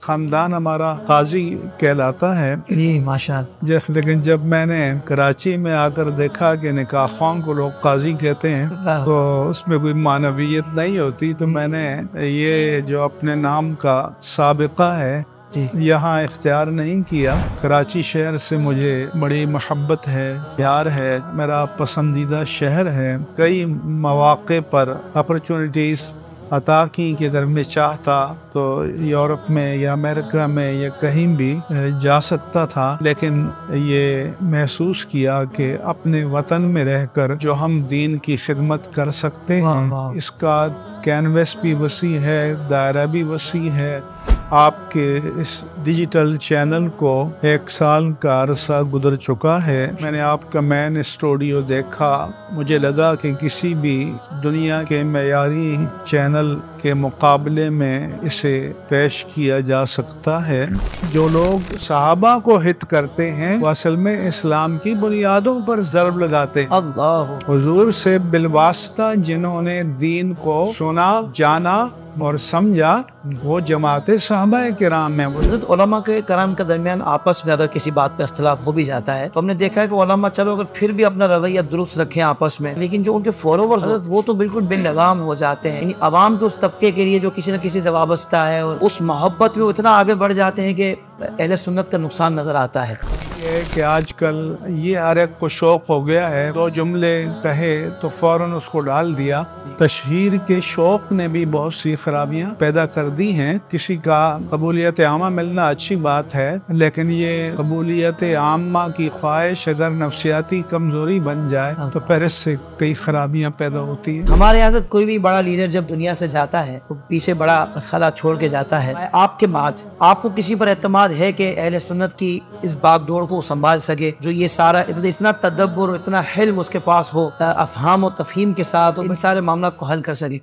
خاندان ہمارا قاضی کہلاتا ہے جی ماشاءاللہ. لیکن جب میں نے کراچی میں آ کر دیکھا کہ نکاح خواہوں کو لوگ قاضی کہتے ہیں تو اس میں کوئی معنویت نہیں ہوتی، تو میں نے یہ جو اپنے نام کا سابقہ ہے یہاں اختیار نہیں کیا. کراچی شہر سے مجھے بڑی محبت ہے، پیار ہے، میرا پسندیدہ شہر ہے. کئی مواقع پر اپرچونٹیز عطا کی کہ اگر میں چاہتا تو یورپ میں یا امریکہ میں یا کہیں بھی جا سکتا تھا، لیکن یہ محسوس کیا کہ اپنے وطن میں رہ کر جو ہم دین کی خدمت کر سکتے ہیں اس کا کینوس بھی وسیع ہے، دائرہ بھی وسیع ہے. آپ کے اس ڈیجیٹل چینل کو 1 سال کا عرصہ گزر چکا ہے. میں نے آپ کا مین اسٹوڈیو دیکھا، مجھے لگا کہ کسی بھی دنیا کے معیاری چینل کے مقابلے میں اسے پیش کیا جا سکتا ہے. جو لوگ صحابہ کو ہت کرتے ہیں وہ اصل میں اسلام کی بنیادوں پر ضرب لگاتے ہیں. اللہ حضور سے بالواسطہ جنہوں نے دین کو سنا، جانا اور سمجھا وہ جماعت صحابہ کرام ہیں. حضرت علماء کے کرام کے درمیان آپس میں اگر کسی بات پہ اختلاف ہو بھی جاتا ہے تو ہم نے دیکھا ہے کہ علماء چلو اگر پھر بھی اپنا رویہ درست رکھیں آپس میں، لیکن جو ان کے فالوورز وہ تو بالکل بے لگام ہو جاتے ہیں. یعنی عوام کے اس طبقے کے لیے جو کسی نہ کسی سے وابستہ ہے اور اس محبت میں اتنا آگے بڑھ جاتے ہیں کہ اہل سنت کا نقصان نظر آتا ہے. یہ کہ آج کل یہ ہر ایک کو شوق ہو گیا ہے، 2 جملے کہے تو فوراً اس کو ڈال دیا. تشہیر کے شوق نے بھی بہت سی خرابیاں پیدا کر دی ہیں. کسی کا قبولیت عامہ ملنا اچھی بات ہے، لیکن یہ قبولیت عامہ کی خواہش اگر نفسیاتی کمزوری بن جائے تو پھر اس سے کئی خرابیاں پیدا ہوتی ہیں. ہمارے یہاں سے کوئی بھی بڑا لیڈر جب دنیا سے جاتا ہے تو پیچھے بڑا خلا چھوڑ کے جاتا ہے. آپ کے بعد آپ کو کسی پر اعتماد ہے کہ اہل سنت کی اس باغ دوڑ کو سنبھال سکے، جو یہ سارا اتنا تدبر اور اتنا حلم اس کے پاس ہو، افہام و تفہیم کے ساتھ ان سارے معاملات کو حل کر سکے؟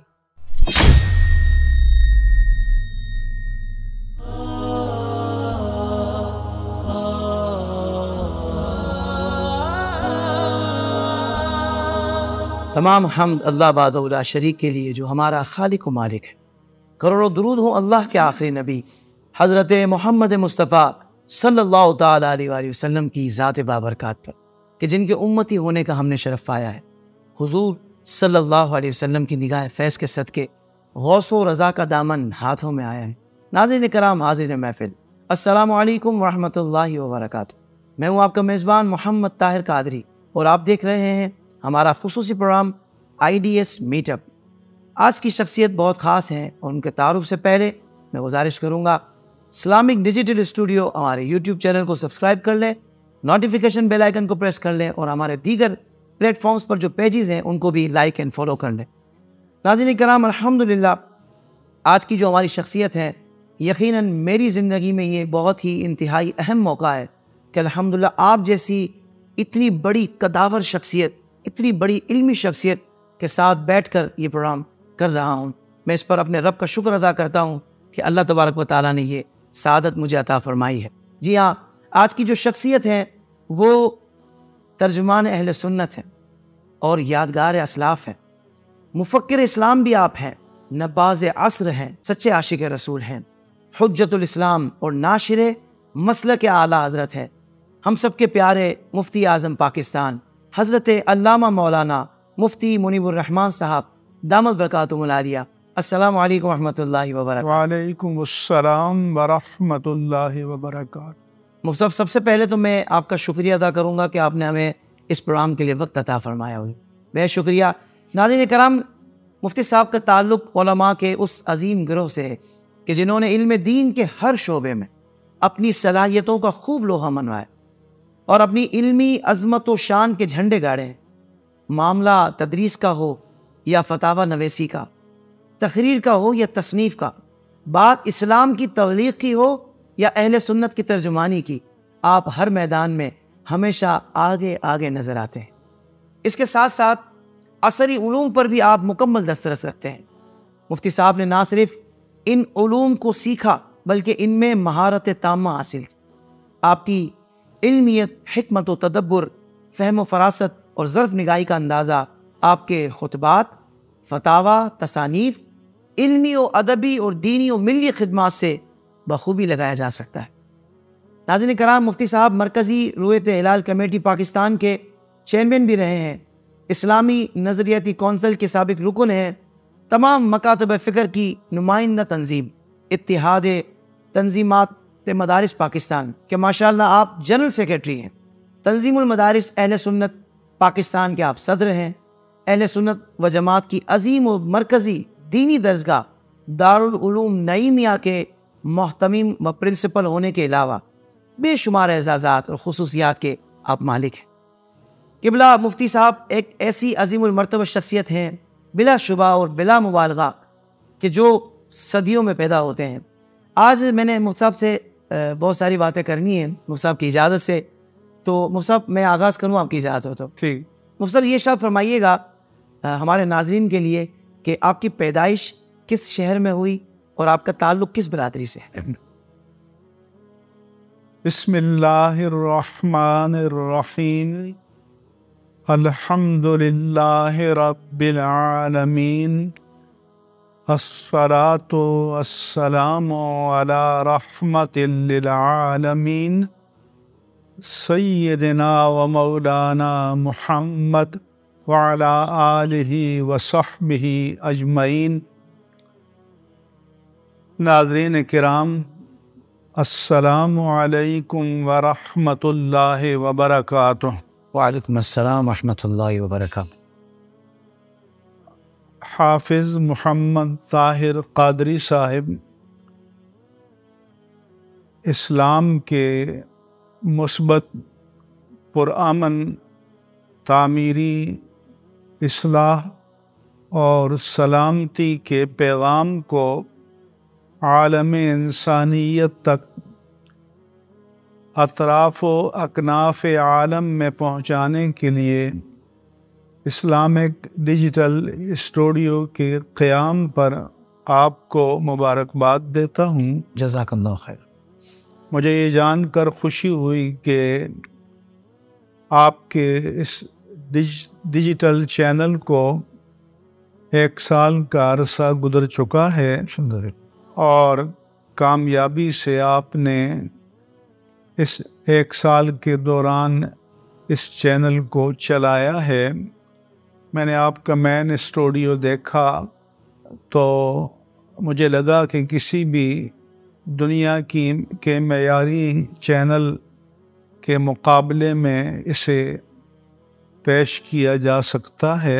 تمام حمد اللہ وحدہ لا شریک کے لیے جو ہمارا خالق و مالک ہے. کروڑوں درود ہوں اللہ کے آخری نبی حضرت محمد مصطفیٰ صلی اللہ تعالیٰ علیہ وآلہ وسلم کی ذات بابرکات پر، کہ جن کے امتی ہونے کا ہم نے شرف پایا ہے. حضور صلی اللہ علیہ وسلم کی نگاہ فیض کے صدقے غوث و رضا کا دامن ہاتھوں میں آیا ہے. ناظرین کرام، حاضرین محفل، السلام علیکم ورحمۃ اللہ وبرکاتہ. میں ہوں آپ کا میزبان محمد طاہر قادری اور آپ دیکھ رہے ہیں ہمارا خصوصی پروگرام IDS میٹ اپ. آج کی شخصیت بہت خاص ہیں اور ان کے تعارف سے پہلے میں گزارش کروں گا اسلامک ڈیجیٹل اسٹوڈیو ہمارے YouTube چینل کو سبسکرائب کر لیں، نوٹیفیکیشن بیل آئیکن کو پریس کر لیں اور ہمارے دیگر پلیٹ فارمز پر جو پیجز ہیں ان کو بھی لائک اینڈ فالو کر لیں. ناظرین کرام، الحمدللہ آج کی جو ہماری شخصیت ہے، یقیناً میری زندگی میں یہ بہت ہی انتہائی اہم موقع ہے کہ الحمدللہ آپ جیسی اتنی بڑی قداور شخصیت، اتنی بڑی علمی شخصیت کے ساتھ بیٹھ کر یہ پروگرام کر رہا ہوں. میں اس پر اپنے رب کا شکر ادا کرتا ہوں کہ اللہ تبارک و تعالیٰ نے یہ سعادت مجھے عطا فرمائی ہے. جی ہاں، آج کی جو شخصیت ہے وہ ترجمان اہل سنت ہیں اور یادگار اسلاف ہیں. مفکر اسلام بھی آپ ہیں، نباز عصر ہیں، سچے عاشق رسول ہیں، حجت الاسلام اور ناشر مسلک اعلیٰ حضرت ہیں. ہم سب کے پیارے مفتی اعظم پاکستان حضرت علامہ مولانا مفتی منیب الرحمان صاحب دامت برکاتہم العالیہ. السلام علیکم ورحمۃ اللہ وبرکاتہ. وعلیکم السلام ورحمۃ اللہ وبرکاتہ. مفتی صاحب، سب سے پہلے تو میں آپ کا شکریہ ادا کروں گا کہ آپ نے ہمیں اس پروگرام کے لیے وقت عطا فرمایا ہوگا. بے شکریہ. ناظرین کرام، مفتی صاحب کا تعلق علماء کے اس عظیم گروہ سے ہے کہ جنہوں نے علم دین کے ہر شعبے میں اپنی صلاحیتوں کا خوب لوہا منوایا اور اپنی علمی عظمت و شان کے جھنڈے گاڑے ہیں. معاملہ تدریس کا ہو یا فتاوی نویسی کا، تقریر کا ہو یا تصنیف کا، بات اسلام کی تبلیغ کی ہو یا اہل سنت کی ترجمانی کی، آپ ہر میدان میں ہمیشہ آگے آگے نظر آتے ہیں. اس کے ساتھ ساتھ عصری علوم پر بھی آپ مکمل دسترس رکھتے ہیں. مفتی صاحب نے نہ صرف ان علوم کو سیکھا بلکہ ان میں مہارت تامہ حاصل کی. آپ کی علمیت، حکمت و تدبر، فہم و فراست اور ظرف نگاہی کا اندازہ آپ کے خطبات، فتاوی، تصانیف، علمی و ادبی اور دینی و ملی خدمات سے بخوبی لگایا جا سکتا ہے۔ ناظرین کرام، مفتی صاحب مرکزی رویت ہلال کمیٹی پاکستان کے چیئرمین بھی رہے ہیں، اسلامی نظریاتی کونسل کے سابق رکن ہیں، تمام مکاتب فکر کی نمائندہ تنظیم اتحاد تنظیمات مدارس پاکستان کے ماشاءاللہ آپ جنرل سیکریٹری ہیں، تنظیم المدارس اہل سنت پاکستان کے آپ صدر ہیں، اہل سنت و جماعت کی عظیم و مرکزی دینی درسگاہ دارالعلوم نعیمیہ کے محتمم و پرنسپل ہونے کے علاوہ بے شمار اعزازات اور خصوصیات کے آپ مالک ہیں۔ قبلہ مفتی صاحب ایک ایسی عظیم المرتبہ شخصیت ہیں بلا شبہ اور بلا مبالغہ کہ جو صدیوں میں پیدا ہوتے ہیں۔ آج میں نے مفتی صاحب سے بہت ساری باتیں کرنی ہیں مفتی صاحب کی اجازت سے، تو مفتی صاحب میں آغاز کروں آپ کی اجازت ہو تو؟ ٹھیک۔ مفتی صاحب یہ ارشاد فرمائیے گا ہمارے ناظرین کے لیے کہ آپ کی پیدائش کس شہر میں ہوئی اور آپ کا تعلق کس برادری سے ہے؟ بسم اللہ الرحمن الرحیم، الحمد للہ رب العالمین، الصلاۃ والسلام علی رحمت للعالمین، سیدنا و مولانا محمد وعلی آلہ وصحبہ اجمعین۔ ناظرین کرام، السلام علیکم ورحمۃ اللہ وبرکاتہ۔ وعلیکم السلام ورحمۃ اللہ وبرکاتہ۔ حافظ محمد طاہر قادری صاحب اسلام کے مثبت پرامن تعمیری اصلاح اور سلامتی کے پیغام کو عالم انسانیت تک اطراف و اکناف عالم میں پہنچانے کے لیے اسلامک ڈیجیٹل اسٹوڈیو کے قیام پر آپ کو مبارکباد دیتا ہوں۔ جزاک اللہ خیر۔ مجھے یہ جان کر خوشی ہوئی کہ آپ کے اس ڈیجیٹل چینل کو 1 سال کا عرصہ گزر چکا ہے اور کامیابی سے آپ نے اس 1 سال کے دوران اس چینل کو چلایا ہے۔ میں نے آپ کا مین اسٹوڈیو دیکھا تو مجھے لگا کہ کسی بھی دنیا کے معیاری چینل کے مقابلے میں اسے پیش کیا جا سکتا ہے۔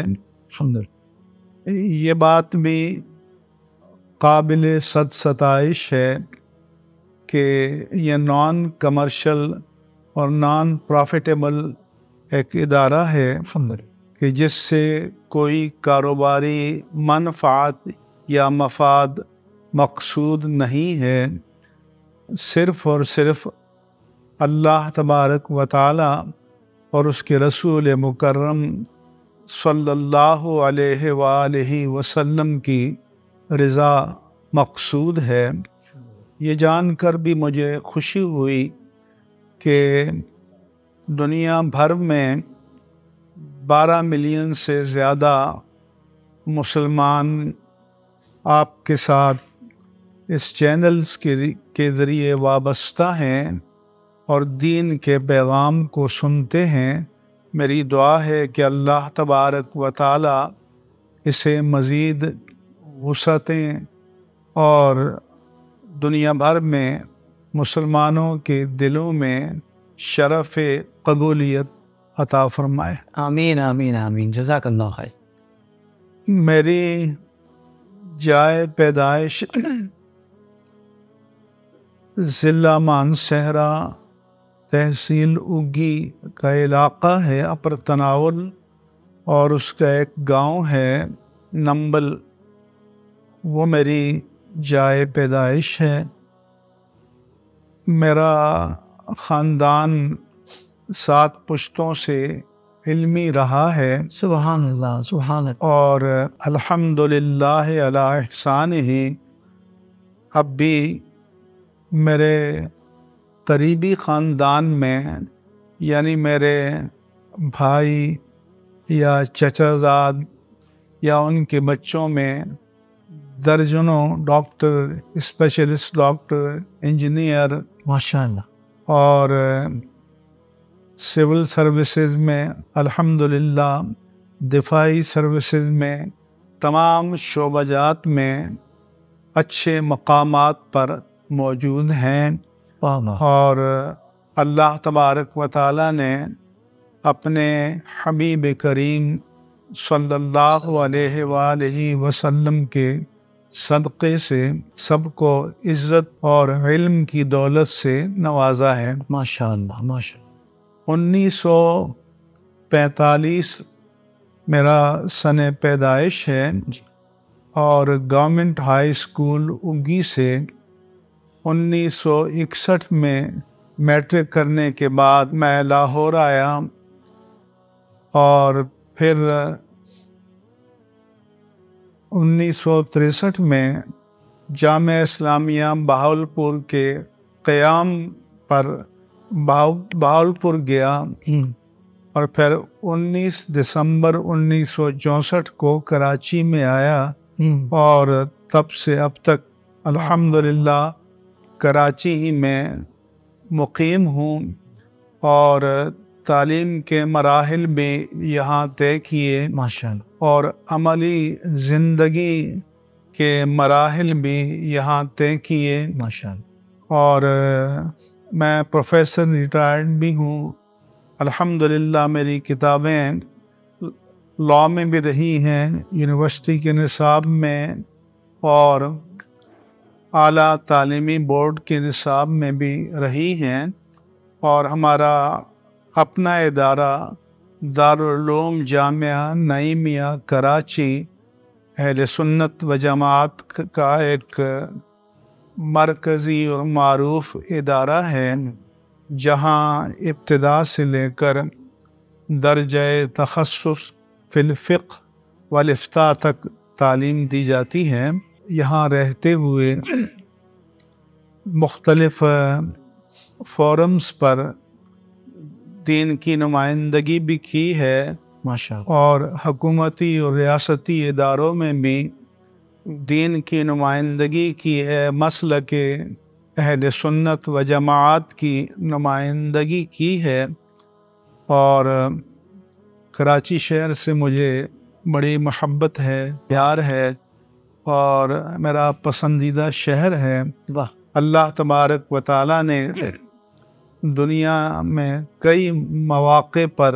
یہ بات بھی قابل ستائش ہے کہ یہ نان کمرشل اور نان پروفیٹیبل ایک ادارہ ہے کہ جس سے کوئی کاروباری منفعت یا مفاد مقصود نہیں ہے، صرف اور صرف اللہ تبارک و تعالی اور اس کے رسول مکرم صلی اللہ علیہ وآلہ وسلم کی رضا مقصود ہے۔ یہ جان کر بھی مجھے خوشی ہوئی کہ دنیا بھر میں 12 ملین سے زیادہ مسلمان آپ کے ساتھ اس چینلز کے ذریعے وابستہ ہیں اور دین کے پیغام کو سنتے ہیں۔ میری دعا ہے کہ اللہ تبارک و تعالی اسے مزید وسعتیں اور دنیا بھر میں مسلمانوں کے دلوں میں شرف قبولیت عطا فرمائے۔ آمین آمین آمین، جزاک اللہ خیر۔ میری جائے پیدائش ضلع مانسہرہ تحصیل اگی کا علاقہ ہے اپر تناول، اور اس کا ایک گاؤں ہے نمبل، وہ میری جائے پیدائش ہے۔ میرا خاندان 7 پشتوں سے علمی رہا ہے، سبحان اللہ سبحان اللہ، اور الحمدللہ علی احسانہ اب بھی میرے قریبی خاندان میں، یعنی میرے بھائی یا چچا زاد یا ان کے بچوں میں दर्जनों डॉक्टर, स्पेशलिस्ट डॉक्टर, इंजीनियर माशाअल्लाह और सिविल सर्विसेज में अल्हम्दुलिल्लाह, दिफाई सर्विसेज में, तमाम शोबाजात में अच्छे मकामात पर मौजूद हैं। और अल्लाह तबारक व तआला ने अपने हबीब करीम सल्लल्लाहु अलैहि वसल्लम के सदक़े से सबको इज़्ज़त और इल्म की दौलत से नवाजा है। माशाअल्लाह माशाअल्लाह। 1945 मेरा सन पैदाइश है और गवर्नमेंट हाई स्कूल उगी से 1961 में मैट्रिक करने के बाद मैं लाहौर आया और फिर 1963 में जामिया इस्लामिया बहावलपुर के क़याम पर बहावलपुर गया और फिर 19 दिसंबर 1964 को कराची में आया और तब से अब तक अल्हम्दुलिल्लाह कराची ही में मुकीम हूँ और तालीम के मराहिल में यहाँ तय किए माशाअल्लाह और अमली ज़िंदगी के मराहिल भी यहाँ तय किए माशाअल्लाह। और मैं प्रोफेसर रिटायर्ड भी हूँ अल्हम्दुलिल्लाह। मेरी किताबें लॉ में भी रही हैं, यूनिवर्सिटी के निसाब में और आला तालीमी बोर्ड के निसाब में भी रही हैं। और हमारा अपना इदारा दारुल उलूम जामिया नईमिया कराची अहले सुन्नत व जमात का एक मरकज़ी और मारूफ इदारा है, जहाँ इब्तिदा से लेकर दर्जे तखस्सुस फिल फ़िक़्ह वल इफ्ता तक तालीम दी जाती है। यहाँ रहते हुए मुख्तलिफ़ फ़ोरम्स पर दीन की नुमाइंदगी भी की है माशाअल्लाह। और हुकूमती और रियासती इदारों में भी दीन की नुमाइंदगी की है, मसल के अहले सुन्नत व जमात की नुमाइंदगी की है। और कराची शहर से मुझे बड़ी मोहब्बत है, प्यार है और मेरा पसंदीदा शहर है। वाह। अल्लाह तबारक व तआला ने दुनिया में कई मौक़े पर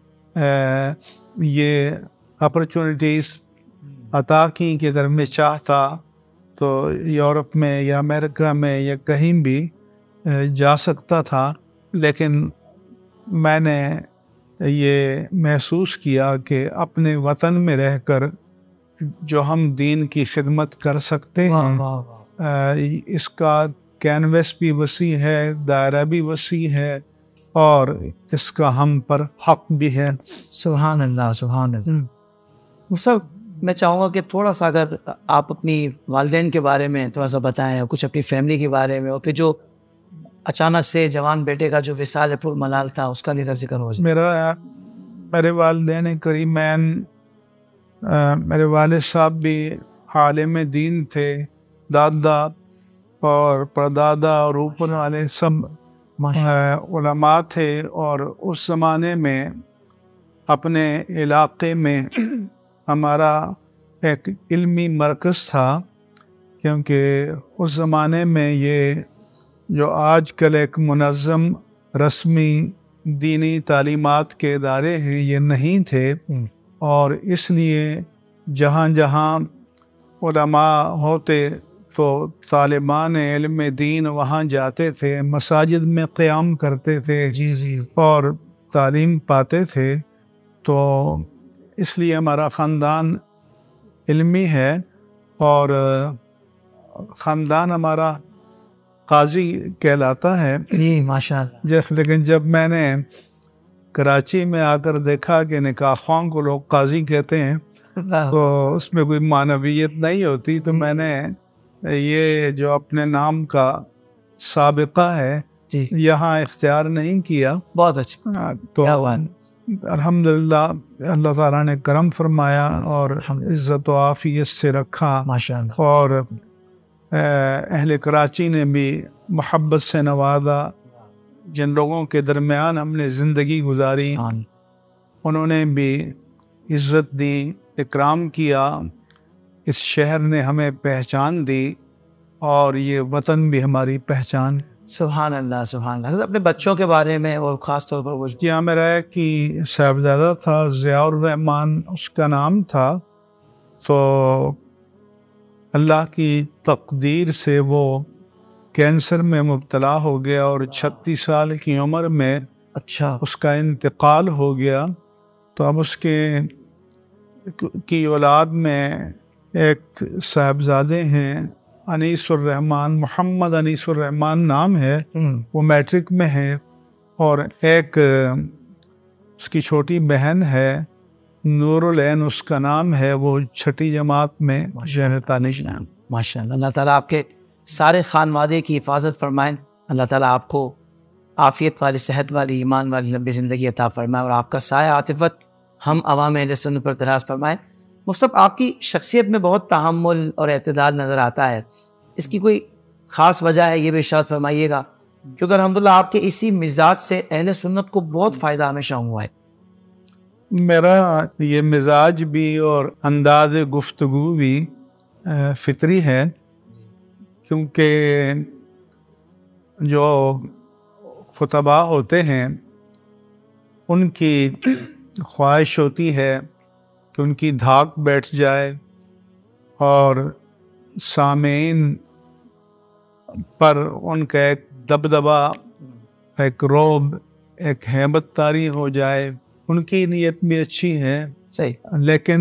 ये अपॉर्चुनिटीज़ अता की कि अगर मैं चाहता तो यूरोप में या अमेरिका में या कहीं भी जा सकता था, लेकिन मैंने ये महसूस किया कि अपने वतन में रहकर जो हम दीन की खिदमत कर सकते हैं, इसका कैनवस भी वसी है, दायरा भी वसी है और इसका हम पर हक भी है। सुभान अल्लाह सुभान अल्लाह। सब मैं चाहूँगा कि थोड़ा सा अगर आप अपनी वालिदैन के बारे में थोड़ा सा बताएं और कुछ अपनी फैमिली के बारे में, और फिर जो अचानक से जवान बेटे का जो विसाल पुर मलाल था उसका भी जिक्र हो जाए। मेरे वालिदैन करीमैन, मेरे वालिद साहब भी आलिम दीन थे, दादा और परदादा और ऊपर वाले सब उलमा थे। और उस ज़माने में अपने इलाक़े में हमारा एक इल्मी मरकज़ था, क्योंकि उस ज़माने में ये जो आजकल एक मुनज़्ज़म रस्मी दीनी तालीमात के इदारे हैं ये नहीं थे। और इसलिए जहाँ जहाँ उलमा होते तो तालिबान इल्म दीन वहाँ जाते थे, मसाजिद में क़याम करते थे जी और तालीम पाते थे। तो इसलिए हमारा ख़ानदान इल्मी है और ख़ानदान हमारा काजी कहलाता है। जी माशाअल्लाह। लेकिन जब मैंने कराची में आकर देखा कि निकाह ख़्वां को लोग काजी कहते हैं तो उसमें कोई मानवियत नहीं होती, तो मैंने ये जो अपने नाम का साबिक़ा है जी यहाँ इख्तियार नहीं किया। बहुत अच्छा। तो الحمدللہ اللہ تعالیٰ نے کرم فرمایا اور عزت و عافیت سے رکھا ماشاءاللہ. اور اہل کراچی نے بھی محبت سے نوازا. جن لوگوں کے درمیان ہم نے زندگی گزاری انہوں نے بھی عزت دی، اکرام کیا. اس شہر نے ہمیں پہچان دی اور یہ وطن بھی ہماری پہچان. سبحان اللہ سبحان اللہ. حضرت اپنے بچوں کے بارے میں اور خاص طور پر وہ کیا میرا ہے کہ صاحبزادہ تھا ضیاء الرحمان اس کا نام تھا، تو اللہ کی تقدیر سے وہ کینسر میں مبتلا ہو گیا اور 36 سال کی عمر میں اچھا اس کا انتقال ہو گیا. تو اب اس کی اولاد میں ایک صاحبزادے ہیں انیس الرحمان، محمد انیس الرحمان نام ہے، وہ میٹرک میں ہے، اور ایک اس کی چھوٹی بہن ہے نور العین اس کا نام ہے، وہ 6ٹھی جماعت میں دانش نام. ماشاء اللہ. اللہ تعالیٰ آپ کے سارے خانوادے کی حفاظت فرمائیں. اللہ تعالیٰ آپ کو عافیت والی، صحت والی، ایمان والی لمبی زندگی عطا فرمائے اور آپ کا سایہ عاطفت ہم عوام اہل سنت پر دراز فرمائے. مفتی صاحب آپ کی شخصیت میں بہت تحمل اور اعتدال نظر آتا ہے، اس کی کوئی خاص وجہ ہے یہ بھی ارشاد فرمائیے گا، کیونکہ الحمدللہ آپ کے اسی مزاج سے اہل سنت کو بہت فائدہ ہمیشہ ہوا ہے. میرا یہ مزاج بھی اور انداز گفتگو بھی فطری ہے، کیونکہ جو خطباء ہوتے ہیں ان کی خواہش ہوتی ہے کہ ان کی دھاک بیٹھ جائے اور سامعین پر ان کا ایک دبدبا، ایک رعب، ایک ہیبت طاری ہو جائے. ان کی نیت بھی اچھی ہے صحیح، لیکن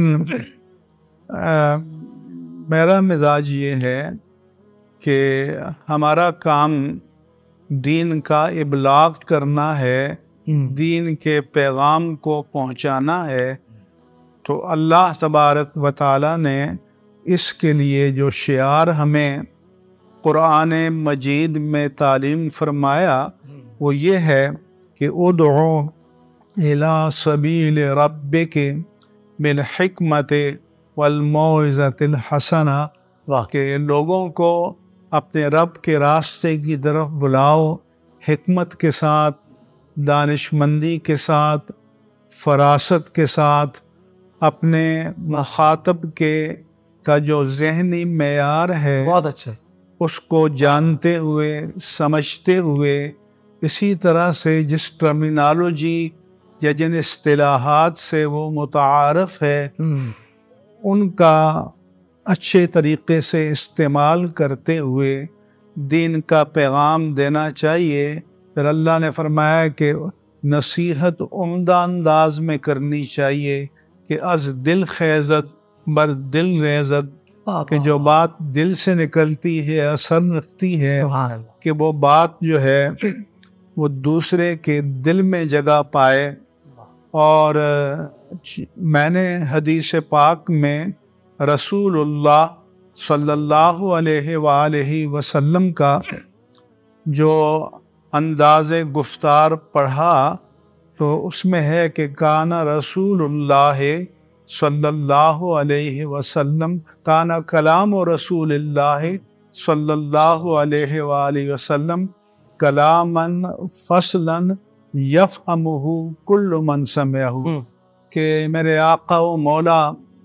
میرا مزاج یہ ہے کہ ہمارا کام دین کا ابلاغ کرنا ہے، دین کے پیغام کو پہنچانا ہے. تو اللہ تبارک و تعالی نے اس کے لیے جو شعار ہمیں قرآن مجید میں تعلیم فرمایا وہ یہ ہے کہ ادعو الی سبیل ربک بالحکمت والموعظۃ الحسنہ، کہ لوگوں کو اپنے رب کے راستے کی طرف بلاؤ، حکمت کے ساتھ، دانش مندی کے ساتھ، فراست کے ساتھ، اپنے مخاطب کا جو ذہنی معیار ہے بہت اچھا، اس کو جانتے ہوئے، سمجھتے ہوئے، اسی طرح سے جس ٹرمینالوجی یا جن اصطلاحات سے وہ متعارف ہے ان کا اچھے طریقے سے استعمال کرتے ہوئے دین کا پیغام دینا چاہیے. پھر اللہ نے فرمایا کہ نصیحت عمدہ انداز میں کرنی چاہیے کہ از دل خیزت بر دل ریزت، کہ جو بات دل سے نکلتی ہے اثر رکھتی ہے، کہ وہ بات جو ہے وہ دوسرے کے دل میں جگہ پائے. اور میں نے حدیث پاک میں رسول اللہ صلی اللہ علیہ وآلہ وسلم کا جو انداز گفتار پڑھا تو اس میں ہے کہ کانا رسول اللہ صلی اللہ علیہ وسلم، کانا کلام رسول اللہ صلی اللہ علیہ وآلہ وسلم کلاماً فصلاً یفہمہ کل من سمعہ، کہ میرے آقا و مولا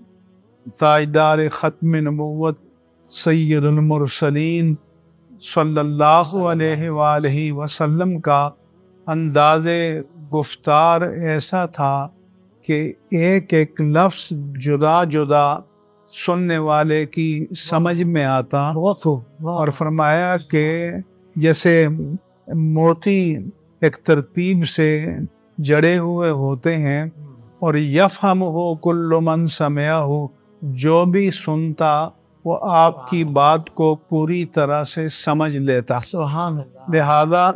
تاجدار ختم نبوت سید المرسلین صلی اللہ علیہ وآلہ وسلم کا انداز گفتار ایسا تھا کہ ایک ایک لفظ جدا جدا سننے والے کی سمجھ میں آتا. اور فرمایا کہ جیسے موتی ایک ترتیب سے جڑے ہوئے ہوتے ہیں، اور یفہمہ کل من سمعہ، جو بھی سنتا وہ آپ کی بات کو پوری طرح سے سمجھ لیتا. سبحان اللہ. لہذا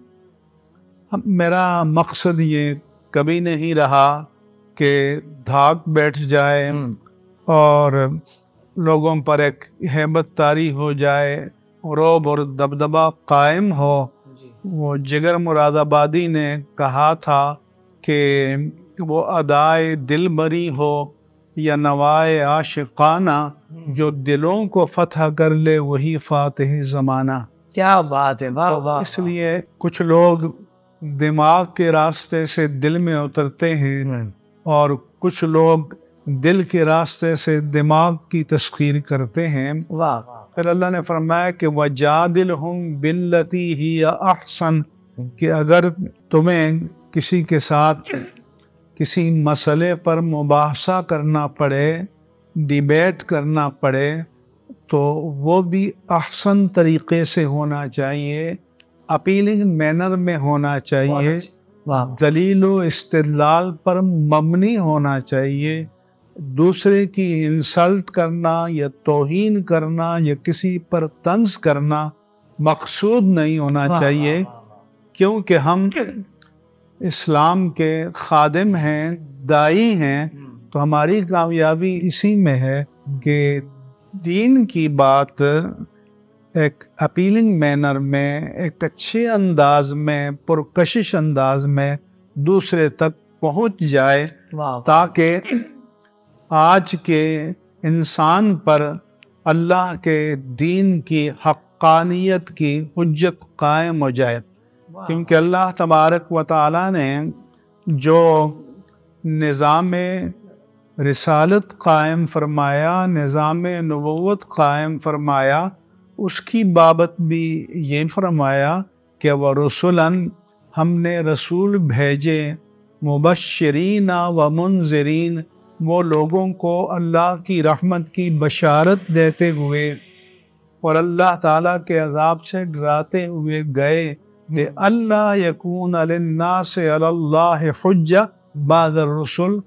میرا مقصد یہ کبھی نہیں رہا کہ دھاک بیٹھ جائے اور لوگوں پر ایک ہیبت طاری ہو جائے، رعب اور دبدبہ قائم ہو. وہ جگر مراد آبادی نے کہا تھا کہ وہ ادائے دل بری ہو یا نوائے عاشقانہ، جو دلوں کو فتح کر لے وہی فاتح زمانہ۔ کیا بات ہے، واہ واہ۔ اس لیے کچھ لوگ دماغ کے راستے سے دل میں اترتے ہیں اور کچھ لوگ دل کے راستے سے دماغ کی تسخیر کرتے ہیں۔ واہ۔ پھر اللہ نے فرمایا کہ وَجَادِلْهُمْ بِالَّتِي هِيَ أَحْسَنُ، کہ اگر تمہیں کسی کے ساتھ کسی مسئلے پر مباحثہ کرنا پڑے، ڈیبیٹ کرنا پڑے، تو وہ بھی احسن طریقے سے ہونا چاہیے، اپیلنگ مینر میں ہونا چاہیے، دلیل و استدلال پر مبنی ہونا چاہیے۔ دوسرے کی انسلٹ کرنا یا توہین کرنا یا کسی پر طنز کرنا مقصود نہیں ہونا چاہیے، کیونکہ ہم اسلام کے خادم ہیں، داعی ہیں، تو ہماری کامیابی اسی میں ہے کہ دین کی بات ایک اپیلنگ مینر میں، ایک اچھے انداز میں، پرکشش انداز میں دوسرے تک پہنچ جائے، تاکہ آج کے انسان پر اللہ کے دین کی حقانیت کی حجت قائم ہو جائے۔ کیونکہ اللہ تبارک و تعالیٰ نے جو نظام رسالت قائم فرمایا، نظام نبوت قائم فرمایا، اس کی بابت بھی یہ فرمایا کہ وَرُسُلًا، ہم نے رسول بھیجے، مبشرین و منذرین، وہ لوگوں کو اللہ کی رحمت کی بشارت دیتے ہوئے اور اللہ تعالیٰ کے عذاب سے ڈراتے ہوئے گئے، لِأَلَّا يَكُونَ لِلنَّاسِ عَلَى اللَّهِ حُجَّةٌ بَعْدَ الرُّسُلِ،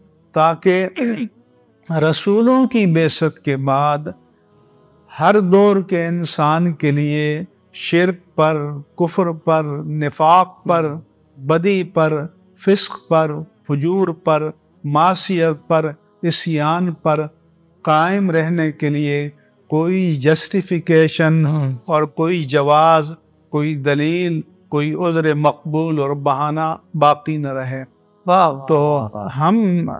تاکہ رسولوں کی بعثت کے بعد ہر دور کے انسان کے لیے شرک پر، کفر پر، نفاق پر، بدی پر، فسق پر، فجور پر، معصیت پر، عصیان پر قائم رہنے کے لیے کوئی جسٹیفیکیشن اور کوئی جواز، کوئی دلیل، کوئی عذر مقبول اور بہانہ باقی نہ رہے۔ تو ہم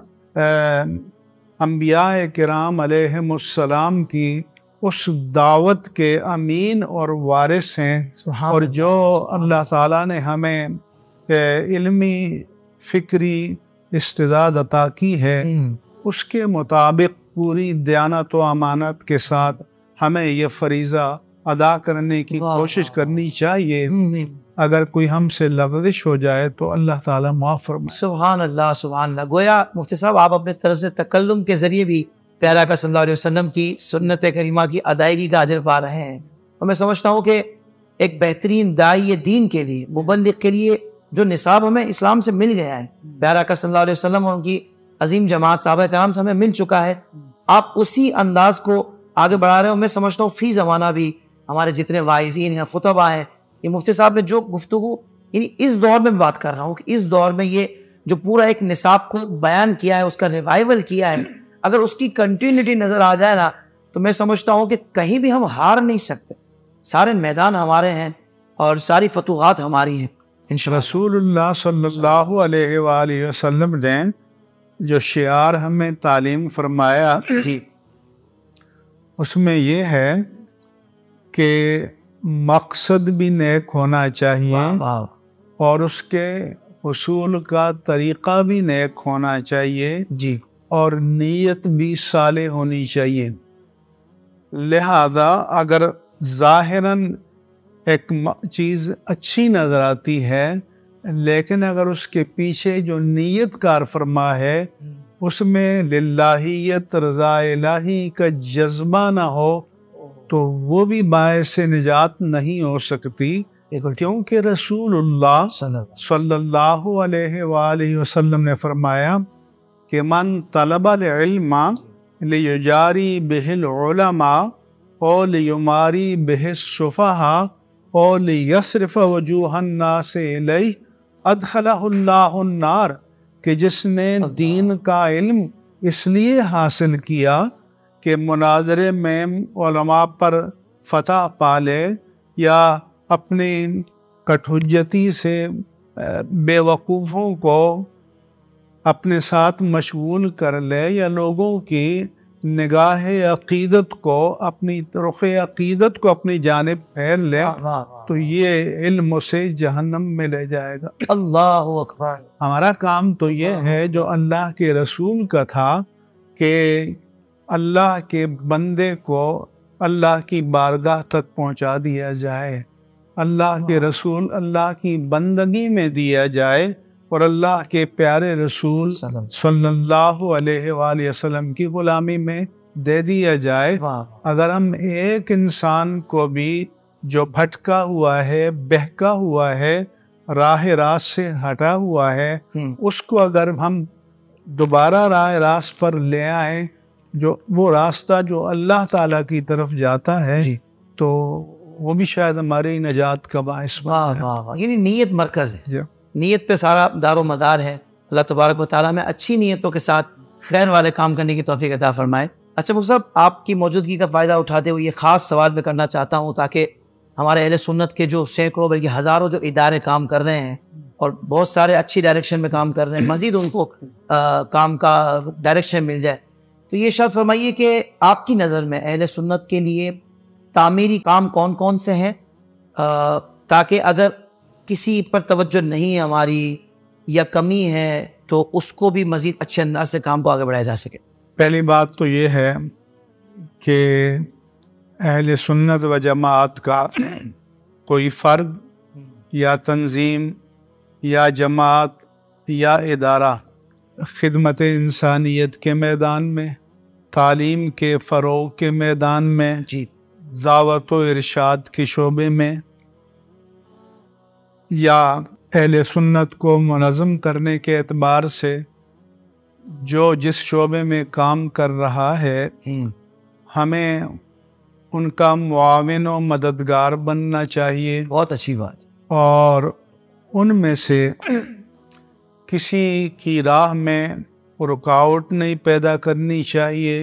انبیاء کرام علیہم السلام کی اس دعوت کے امین اور وارث ہیں، اور جو اللہ تعالیٰ نے ہمیں علمی فکری استعداد عطا کی ہے، اس کے مطابق پوری دیانت و امانت کے ساتھ ہمیں یہ فریضہ ادا کرنے کی کوشش کرنی چاہیے۔ اگر کوئی ہم سے لغزش ہو جائے تو اللہ تعالیٰ معاف فرمائے۔ سبحان اللہ، سبحان اللہ۔ گویا مفتی صاحب آپ اپنے طرز تکلم کے ذریعے بھی پیارا کا صلی اللہ علیہ وسلم کی سنت کریمہ کی ادائیگی کا اجر پا رہے ہیں، اور میں سمجھتا ہوں کہ ایک بہترین داعی دین کے لیے، مبلغ کے لیے جو نصاب ہمیں اسلام سے مل گیا ہے، پیارا کا صلی اللہ علیہ وسلم اور ان کی عظیم جماعت صحابہ کرام سے ہمیں مل چکا ہے، آپ اسی انداز کو آگے بڑھا رہے ہیں۔ میں سمجھتا ہوں فی زمانہ بھی ہمارے جتنے واعظین ہیں، خطبہ ہیں، یہ مفتی صاحب نے جو گفتگو، یعنی اس دور میں بات کر رہا ہوں کہ اس دور میں یہ جو پورا ایک نصاب کو بیان کیا ہے، اس کا ریوائول کیا ہے، اگر اس کی کنٹینیوٹی نظر آ جائے نا، تو میں سمجھتا ہوں کہ کہیں بھی ہم ہار نہیں سکتے، سارے میدان ہمارے ہیں اور ساری فتوحات ہماری ہیں۔ رسول اللہ صلی اللہ علیہ وآلہ وسلم نے جو شعار ہمیں تعلیم فرمایا، جی، اس میں یہ ہے کہ مقصد بھی نیک ہونا چاہیے اور اس کے حصول کا طریقہ بھی نیک ہونا چاہیے، جی، اور نیت بھی صالح ہونی چاہیے۔ لہذا اگر ظاہراً ایک چیز اچھی نظر آتی ہے، لیکن اگر اس کے پیچھے جو نیت کار فرما ہے اس میں للہیت، رضا الہی کا جذبہ نہ ہو، تو وہ بھی باعث نجات نہیں ہو سکتی، کیونکہ رسول اللہ صلی اللہ علیہ وآلہ وسلم نے فرمایا کہ من طلب العلم لیجاری بہ العلماء او لیماری بہ السفہاء او لیصرف وجوہ الناس الیہ ادخلہ اللہ النار، کہ جس نے دین کا علم اس لیے حاصل کیا کہ مناظرے میں علماء پر فتح پالے یا اپنی کٹھجتی سے بے وقوفوں کو اپنے ساتھ مشغول کر لے یا لوگوں کی نگاہ عقیدت کو اپنی رخ عقیدت کو اپنی جانب پھیر لے تو یہ علم اسے جہنم میں لے جائے گا۔ اللہ اکبر۔ ہمارا کام تو یہ ہے جو اللہ کے رسول کا تھا کہ اللہ کے بندے کو اللہ کی بارگاہ تک پہنچا دیا جائے، اللہ کے رسول اللہ کی بندگی میں دیا جائے اور اللہ کے پیارے رسول صلی اللہ علیہ وآلہ وسلم کی غلامی میں دے دیا جائے۔ اگر ہم ایک انسان کو بھی جو بھٹکا ہوا ہے، بہکا ہوا ہے، راہ راست سے ہٹا ہوا ہے، اس کو اگر ہم دوبارہ راہ راست پر لے آئیں، جو وہ راستہ جو اللہ تعالیٰ کی طرف جاتا ہے، تو وہ بھی شاید ہماری نجات کا باعث ہے۔ یعنی نیت مرکز ہے، نیت پہ سارا دار و مدار ہے۔ اللہ تبارک و تعالیٰ میں اچھی نیتوں کے ساتھ خیر والے کام کرنے کی توفیق عطا فرمائے۔ اچھا مفتی صاحب، آپ کی موجودگی کا فائدہ اٹھاتے ہوئے یہ خاص سوال میں کرنا چاہتا ہوں تاکہ ہمارے اہل سنت کے جو سینکڑوں بلکہ ہزاروں جو ادارے کام کر رہے ہیں اور بہت سارے اچھی ڈائریکشن میں کام کر رہے ہیں، مزید ان کو کام کا ڈائریکشن مل جائے، تو یہ ارشاد فرمائیے کہ آپ کی نظر میں اہل سنت کے لیے تعمیری کام کون کون سے ہیں، تاکہ اگر کسی پر توجہ نہیں ہے ہماری یا کمی ہے تو اس کو بھی مزید اچھے انداز سے کام کو آگے بڑھایا جا سکے۔ پہلی بات تو یہ ہے کہ اہل سنت و جماعت کا کوئی فرد یا تنظیم یا جماعت یا ادارہ خدمت انسانیت کے میدان میں، تعلیم کے فروغ کے میدان میں، دعوت و ارشاد کے شعبے میں، یا اہل سنت کو منظم کرنے کے اعتبار سے جو جس شعبے میں کام کر رہا ہے، ہمیں ان کا معاون و مددگار بننا چاہیے۔ بہت اچھی بات۔ اور ان میں سے کسی کی راہ میں رکاوٹ نہیں پیدا کرنی چاہیے،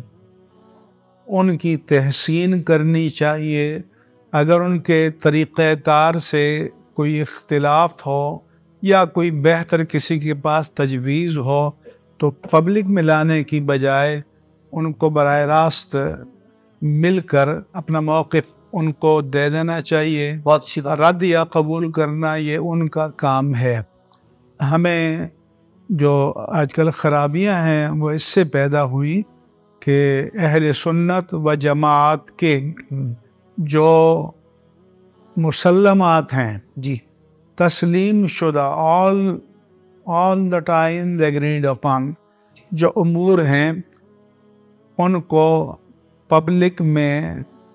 ان کی تحسین کرنی چاہیے۔ اگر ان کے طریقہ کار سے کوئی اختلاف ہو یا کوئی بہتر کسی کے پاس تجویز ہو تو پبلک میں لانے کی بجائے ان کو براہ راست مل کر اپنا موقف ان کو دے دینا چاہیے۔ بہت اچھی بات۔ رد یا قبول کرنا یہ ان کا کام ہے۔ ہمیں جو آج کل خرابیاں ہیں وہ اس سے پیدا ہوئی کہ اہل سنت و جماعت کے جو مسلمات ہیں، تسلیم شدہ، all the time agreed upon جو امور ہیں، ان کو پبلک میں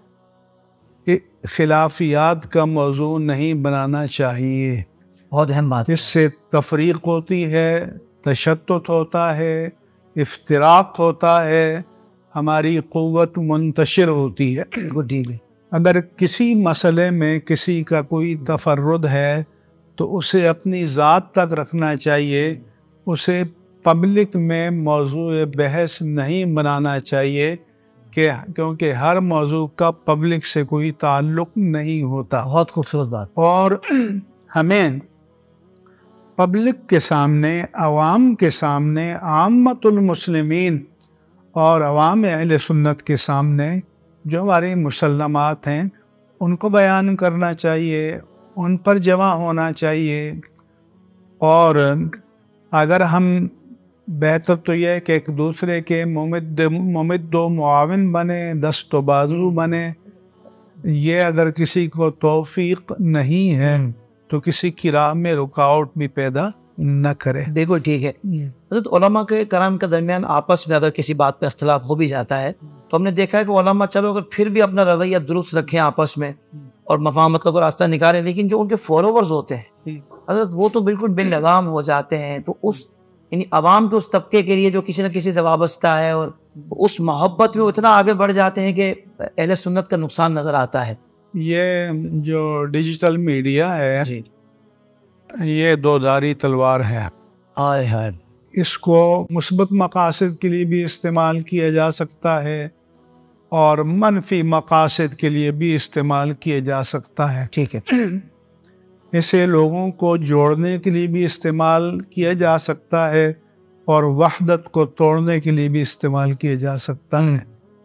خلافیات کا موضوع نہیں بنانا چاہیے۔ بہت اہم بات۔ اس سے تفریق ہوتی ہے، تشتت ہوتا ہے، افتراق ہوتا ہے، ہماری قوت منتشر ہوتی ہے۔ اگر کسی مسئلے میں کسی کا کوئی تفرد ہے تو اسے اپنی ذات تک رکھنا چاہیے، اسے پبلک میں موضوع بحث نہیں بنانا چاہیے، کیونکہ ہر موضوع کا پبلک سے کوئی تعلق نہیں ہوتا۔ بہت خوبصورت بات۔ اور ہمیں پبلک کے سامنے، عوام کے سامنے، عامت المسلمین اور عوام اہل سنت کے سامنے جو ہماری مسلمات ہیں ان کو بیان کرنا چاہیے، ان پر جمع ہونا چاہیے۔ اور اگر ہم بہتر تو یہ ہے کہ ایک دوسرے کے ممد و معاون بنے، دست و بازو بنے۔ یہ اگر کسی کو توفیق نہیں ہے تو کسی کی راہ میں رکاوٹ بھی پیدا نہ کرے۔ بالکل ٹھیک ہے۔ حضرت علماء کے کرام کے درمیان آپس میں اگر کسی بات پہ اختلاف ہو بھی جاتا ہے تو ہم نے دیکھا ہے کہ علماء چلو اگر پھر بھی اپنا رویہ درست رکھیں آپس میں اور مفاہمت کا کوئی راستہ نکالیں، لیکن جو ان کے فالوورز ہوتے ہیں حضرت وہ تو بالکل بے لگام ہو جاتے ہیں۔ تو اس یعنی عوام کے اس طبقے کے لیے جو کسی نہ کسی سے وابستہ ہے اور اس محبت میں وہ اتنا آگے بڑھ جاتے ہیں کہ اہل سنت کا نقصان نظر آتا ہے۔ یہ جو ڈیجیٹل میڈیا ہے یہ دو دھاری تلوار ہے۔ اس کو مثبت مقاصد کے لیے بھی استعمال کیا جا سکتا ہے اور منفی مقاصد کے لیے بھی استعمال کیا جا سکتا ہے۔ ٹھیک ہے۔ اسے لوگوں کو جوڑنے کے لیے بھی استعمال کیا جا سکتا ہے اور وحدت کو توڑنے کے لیے بھی استعمال کیا جا سکتا ہے۔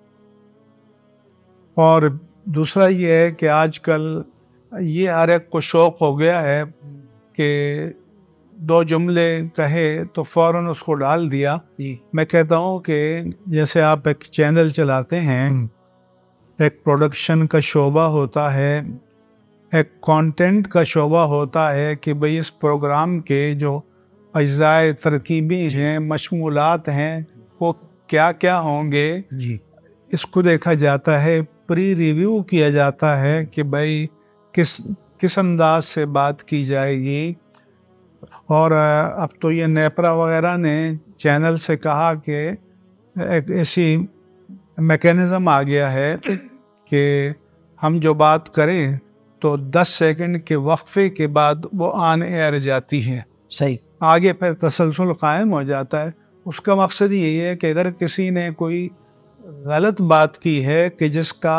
اور دوسرا یہ ہے کہ آج کل یہ ہر ایک کو شوق ہو گیا ہے کہ دو جملے کہے تو فوراً اس کو ڈال دیا۔ میں کہتا ہوں کہ جیسے آپ ایک چینل چلاتے ہیں، ایک پروڈکشن کا شعبہ ہوتا ہے، ایک کانٹینٹ کا شعبہ ہوتا ہے کہ بھئی اس پروگرام کے جو اجزاء ترکیبی ہیں، مشمولات ہیں، وہ کیا کیا ہوں گے، اس کو دیکھا جاتا ہے، پری ریویو کیا جاتا ہے کہ بھئی کس انداز سے بات کی جائے گی۔ اور اب تو یہ نیپرا وغیرہ نے چینل سے کہا کہ ایک ایسی میکینزم آ گیا ہے کہ ہم جو بات کریں تو 10 سیکنڈ کے وقفے کے بعد وہ آن ایئر جاتی ہے، صحیح، آگے پھر تسلسل قائم ہو جاتا ہے۔ اس کا مقصد یہی ہے کہ اگر کسی نے کوئی غلط بات کی ہے کہ جس کا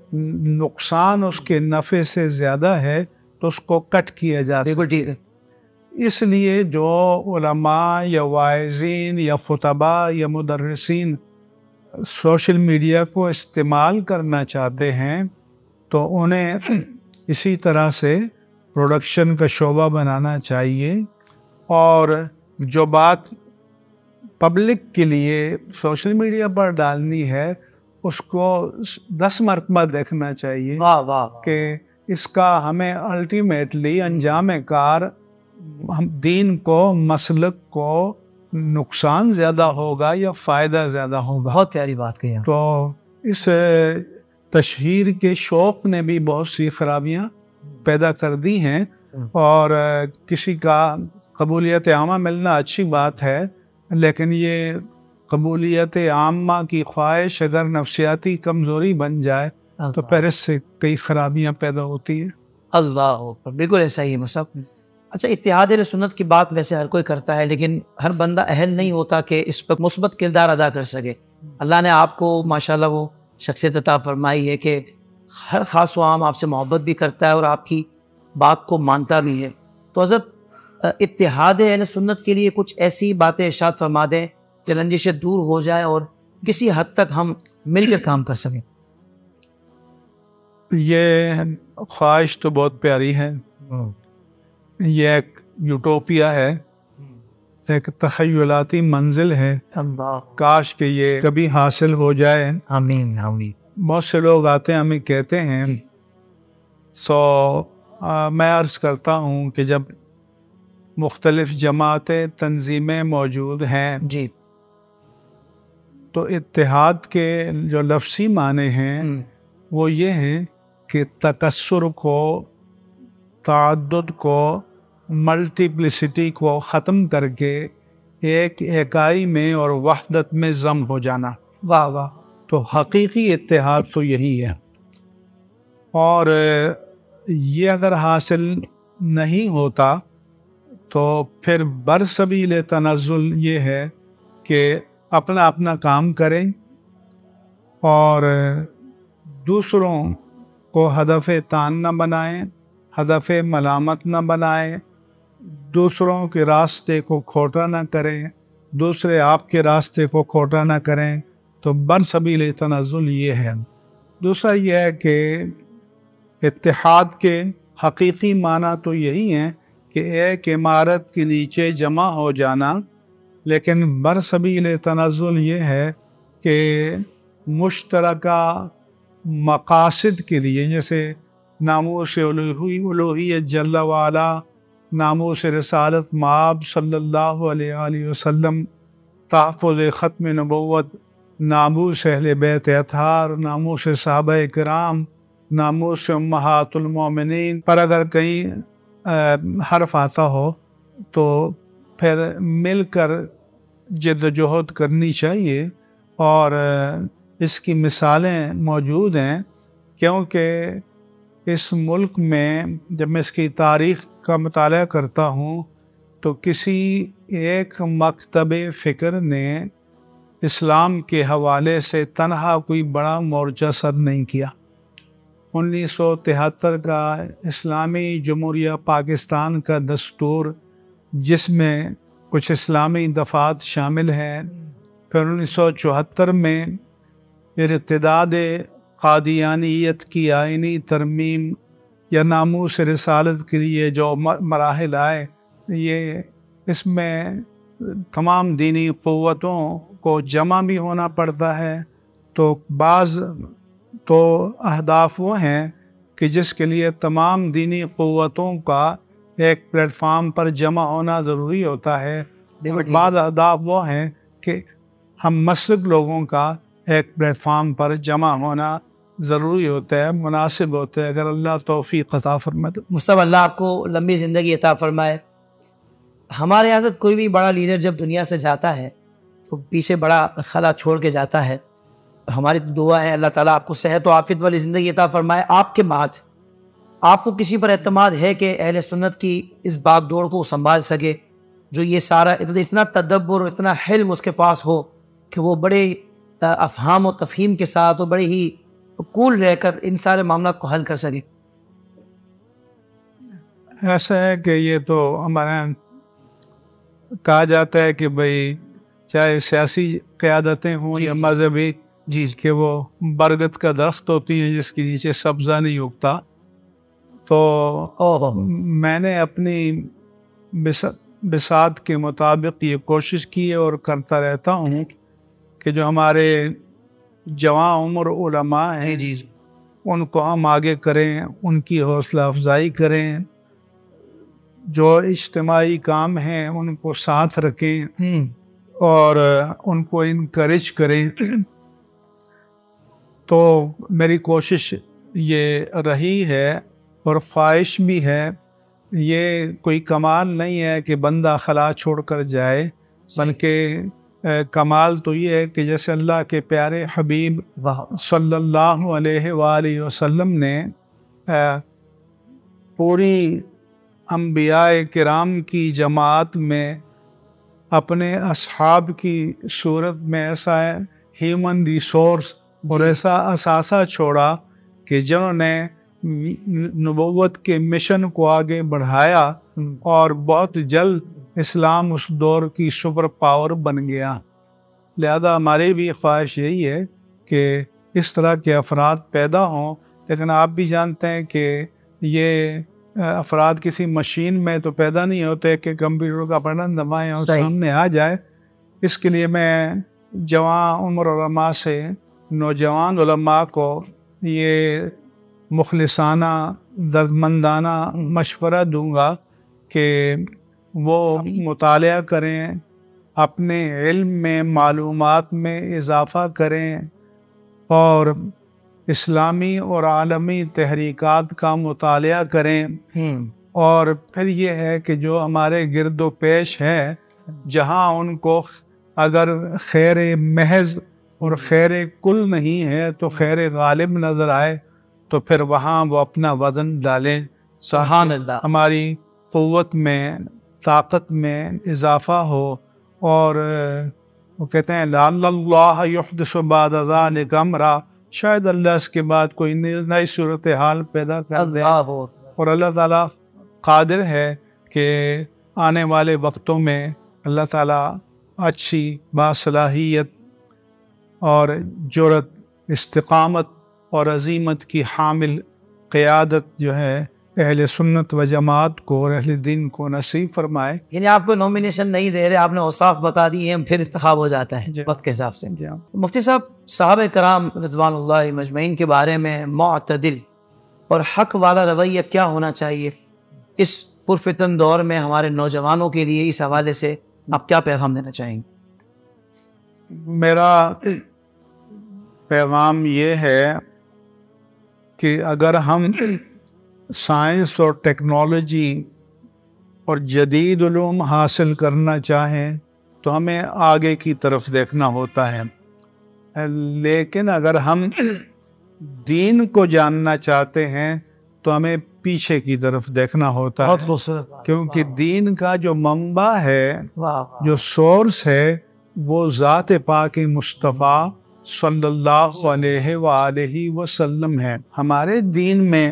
نقصان اس کے نفع سے زیادہ ہے تو اس کو کٹ کیا جاتا ہے۔ بالکل ٹھیک ہے۔ اس لیے جو علماء یا واعظین یا خطباء یا مدرسین سوشل میڈیا کو استعمال کرنا چاہتے ہیں تو انہیں اسی طرح سے پروڈکشن کا شعبہ بنانا چاہیے، اور جو بات پبلک کے لیے سوشل میڈیا پر ڈالنی ہے اس کو 10 مرتبہ دیکھنا چاہیے کہ اس کا ہمیں الٹیمیٹلی انجام کار ہم دین کو، مسلک کو نقصان زیادہ ہوگا یا فائدہ زیادہ ہوگا۔ بہت پیاری بات کہی آپ۔ تو اس تشہیر کے شوق نے بھی بہت سی خرابیاں پیدا کر دی ہیں، اور کسی کا قبولیت عامہ ملنا اچھی بات ہے، لیکن یہ قبولیت عامہ کی خواہش اگر نفسیاتی کمزوری بن جائے تو پھر اس سے کئی خرابیاں پیدا ہوتی ہیں۔ اللہ اکبر، بالکل ایسا ہی ہے مصعب۔ اچھا، اتحاد اہل سنت کی بات ویسے ہر کوئی کرتا ہے، لیکن ہر بندہ اہل نہیں ہوتا کہ اس پر مثبت کردار ادا کر سکے۔ اللہ نے آپ کو ماشاءاللہ وہ شخصیت عطا فرمائی ہے کہ ہر خاص و عام آپ سے محبت بھی کرتا ہے اور آپ کی بات کو مانتا بھی ہے۔ تو حضرت اتحاد اہل سنت کے لیے کچھ ایسی باتیں ارشاد فرما دیں کہ رنجشیں دور ہو جائے اور کسی حد تک ہم مل کر کام کر سکیں۔ یہ خواہش تو بہت پیاری ہے، یہ ایک یوٹوپیا ہے، ایک تخیلاتی منزل ہے، کاش کہ یہ کبھی حاصل ہو جائے۔ آمین آمین۔ بہت سے لوگ آتے ہیں ہمیں کہتے ہیں، میں عرض کرتا ہوں کہ جب مختلف جماعتیں، تنظیمیں موجود ہیں جی، تو اتحاد کے جو لفظی معنی ہیں وہ یہ ہیں کہ تکثر کو، تعدد کو، ملٹیپلسٹی کو ختم کر کے ایک اکائی میں اور وحدت میں ضم ہو جانا۔ واہ واہ۔ تو حقیقی اتحاد تو یہی ہے، اور یہ اگر حاصل نہیں ہوتا تو پھر برسبیل تنزل یہ ہے کہ اپنا اپنا کام کریں اور دوسروں کو ہدف طعن نہ بنائیں، ہدف ملامت نہ بنائیں، دوسروں کے راستے کو کھوٹا نہ کریں، دوسرے آپ کے راستے کو کھوٹا نہ کریں۔ تو برسبیل تنزل یہ ہے۔ دوسرا یہ ہے کہ اتحاد کے حقیقی معنی تو یہی ہیں کہ ایک عمارت کے نیچے جمع ہو جانا، لیکن برسبیل تنزل یہ ہے کہ مشترکہ مقاصد کے لیے، جیسے ناموس الوہیت جل وعلا، ناموس رسالت مآب صلی اللہ علیہ وآلہ وسلم، تحفظ ختم نبوت، ناموس اہل بیت اطہار، ناموس صحابہ کرام، ناموس امہات المومنین پر اگر کہیں حرف آتا ہو تو پھر مل کر جد و جہد کرنی چاہیے، اور اس کی مثالیں موجود ہیں، کیونکہ اس ملک میں جب میں اس کی تاریخ کا مطالعہ کرتا ہوں تو کسی ایک مکتب فکر نے اسلام کے حوالے سے تنہا کوئی بڑا مورچہ سر نہیں کیا۔ 1973 کا اسلامی جمہوریہ پاکستان کا دستور، جس میں کچھ اسلامی دفعات شامل ہیں۔ پھر 1974 میں ارتداد قادیانیت کی آئینی ترمیم یا ناموس رسالت کے لیے جو مراحل آئے، یہ اس میں تمام دینی قوتوں کو جمع بھی ہونا پڑتا ہے۔ تو بعض تو اہداف وہ ہیں کہ جس کے لیے تمام دینی قوتوں کا ایک پلیٹ فارم پر جمع ہونا ضروری ہوتا ہے، بعض اہداف وہ ہیں کہ ہم مسلک لوگوں کا ایک پلیٹ فارم پر جمع ہونا ضروری ہوتا ہے، مناسب ہوتا ہے، اگر اللہ توفیق عطا فرمائے۔ مصطفیٰ اللہ آپ کو لمبی زندگی عطا فرمائے۔ ہمارے یہاں سے کوئی بھی بڑا لیڈر جب دنیا سے جاتا ہے تو پیچھے بڑا خلا چھوڑ کے جاتا ہے، اور ہماری دعا ہے اللہ تعالیٰ آپ کو صحت و عافیت والی زندگی عطا فرمائے۔ آپ کے بعد آپ کو کسی پر اعتماد ہے کہ اہل سنت کی اس باغ دوڑ کو سنبھال سکے، جو یہ سارا اتنا تدبر اور اتنا حلم اس کے پاس ہو کہ وہ بڑے افہام و تفہیم کے ساتھ اور بڑے ہی کول رہ کر ان سارے معاملات کو حل کر سکے؟ ایسا ہے کہ یہ تو ہمارے کہا جاتا ہے کہ بھئی چاہے سیاسی قیادتیں ہوں یا مذہبی، کہ وہ برگد کا درخت ہوتی ہیں جس کے نیچے سبزہ نہیں اگتا۔ تو میں نے اپنی بساط کے مطابق یہ کوشش کی ہے اور کرتا رہتا ہوں کہ جو ہمارے جوان عمر علماء ہیں ان کو ہم آگے کریں، ان کی حوصلہ افزائی کریں، جو اجتماعی کام ہیں ان کو ساتھ رکھیں اور ان کو انکریج کریں۔ تو میری کوشش یہ رہی ہے اور خواہش بھی ہے، یہ کوئی کمال نہیں ہے کہ بندہ خلا چھوڑ کر جائے، بلکہ کمال تو یہ ہے کہ جیسے اللہ کے پیارے حبیب صلی اللہ علیہ وآلہ وسلم نے پوری انبیاء کرام کی جماعت میں اپنے اصحاب کی صورت میں ایسا ہیومن ریسورس اور ایسا اثاثہ چھوڑا کہ جنہوں نے نبوت کے مشن کو آگے بڑھایا اور بہت جلد اسلام اس دور کی سپر پاور بن گیا۔ لہذا ہماری بھی خواہش یہی ہے کہ اس طرح کے افراد پیدا ہوں، لیکن آپ بھی جانتے ہیں کہ یہ افراد کسی مشین میں تو پیدا نہیں ہوتے کہ کمپیوٹر کا بٹن دبائیں اور سامنے آ جائے۔ اس کے لیے میں جوان عمر علماء سے، نوجوان علماء کو یہ مخلصانہ دردمندانہ مشورہ دوں گا کہ وہ مطالعہ کریں، اپنے علم میں معلومات میں اضافہ کریں اور اسلامی اور عالمی تحریکات کا مطالعہ کریں۔ اور پھر یہ ہے کہ جو ہمارے گرد و پیش ہے، جہاں ان کو اگر خیر محض اور خیر کل نہیں ہے تو خیر غالب نظر آئے تو پھر وہاں وہ اپنا وزن ڈالیں، سبحان اللہ، ہماری قوت میں طاقت میں اضافہ ہو۔ اور وہ کہتے ہیں لعل اللہ یحدث بعد ذلک امرا، شاید اللہ اس کے بعد کوئی نئی صورتحال پیدا کر دے، اور اللہ تعالیٰ قادر ہے کہ آنے والے وقتوں میں اللہ تعالیٰ اچھی باصلاحیت اور جرأت، استقامت اور عزیمت کی حامل قیادت جو ہے اہل سنت و جماعت کو اور اہل دین کو نصیب فرمائے۔ یعنی آپ کو نومینیشن نہیں دے رہے، آپ نے اوصاف بتا دی ہیں، پھر انتخاب ہو جاتا ہے وقت کے حساب سے۔ مفتی صاحب، صحابہ کرام رضوان اللہ مجمعین کے بارے میں معتدل اور حق والا رویہ کیا ہونا چاہیے اس پرفتن دور میں ہمارے نوجوانوں کے لیے؟ اس حوالے سے آپ کیا پیغام دینا چاہیں گے؟ میرا پیغام یہ ہے کہ اگر ہم سائنس اور ٹیکنالوجی اور جدید علوم حاصل کرنا چاہیں تو ہمیں آگے کی طرف دیکھنا ہوتا ہے، لیکن اگر ہم دین کو جاننا چاہتے ہیں تو ہمیں پیچھے کی طرف دیکھنا ہوتا ہے، کیونکہ دین کا جو منبع ہے، جو سورس ہے، وہ ذات پاک مصطفیٰ صلی اللہ علیہ وآلہ وسلم ہے۔ ہمارے دین میں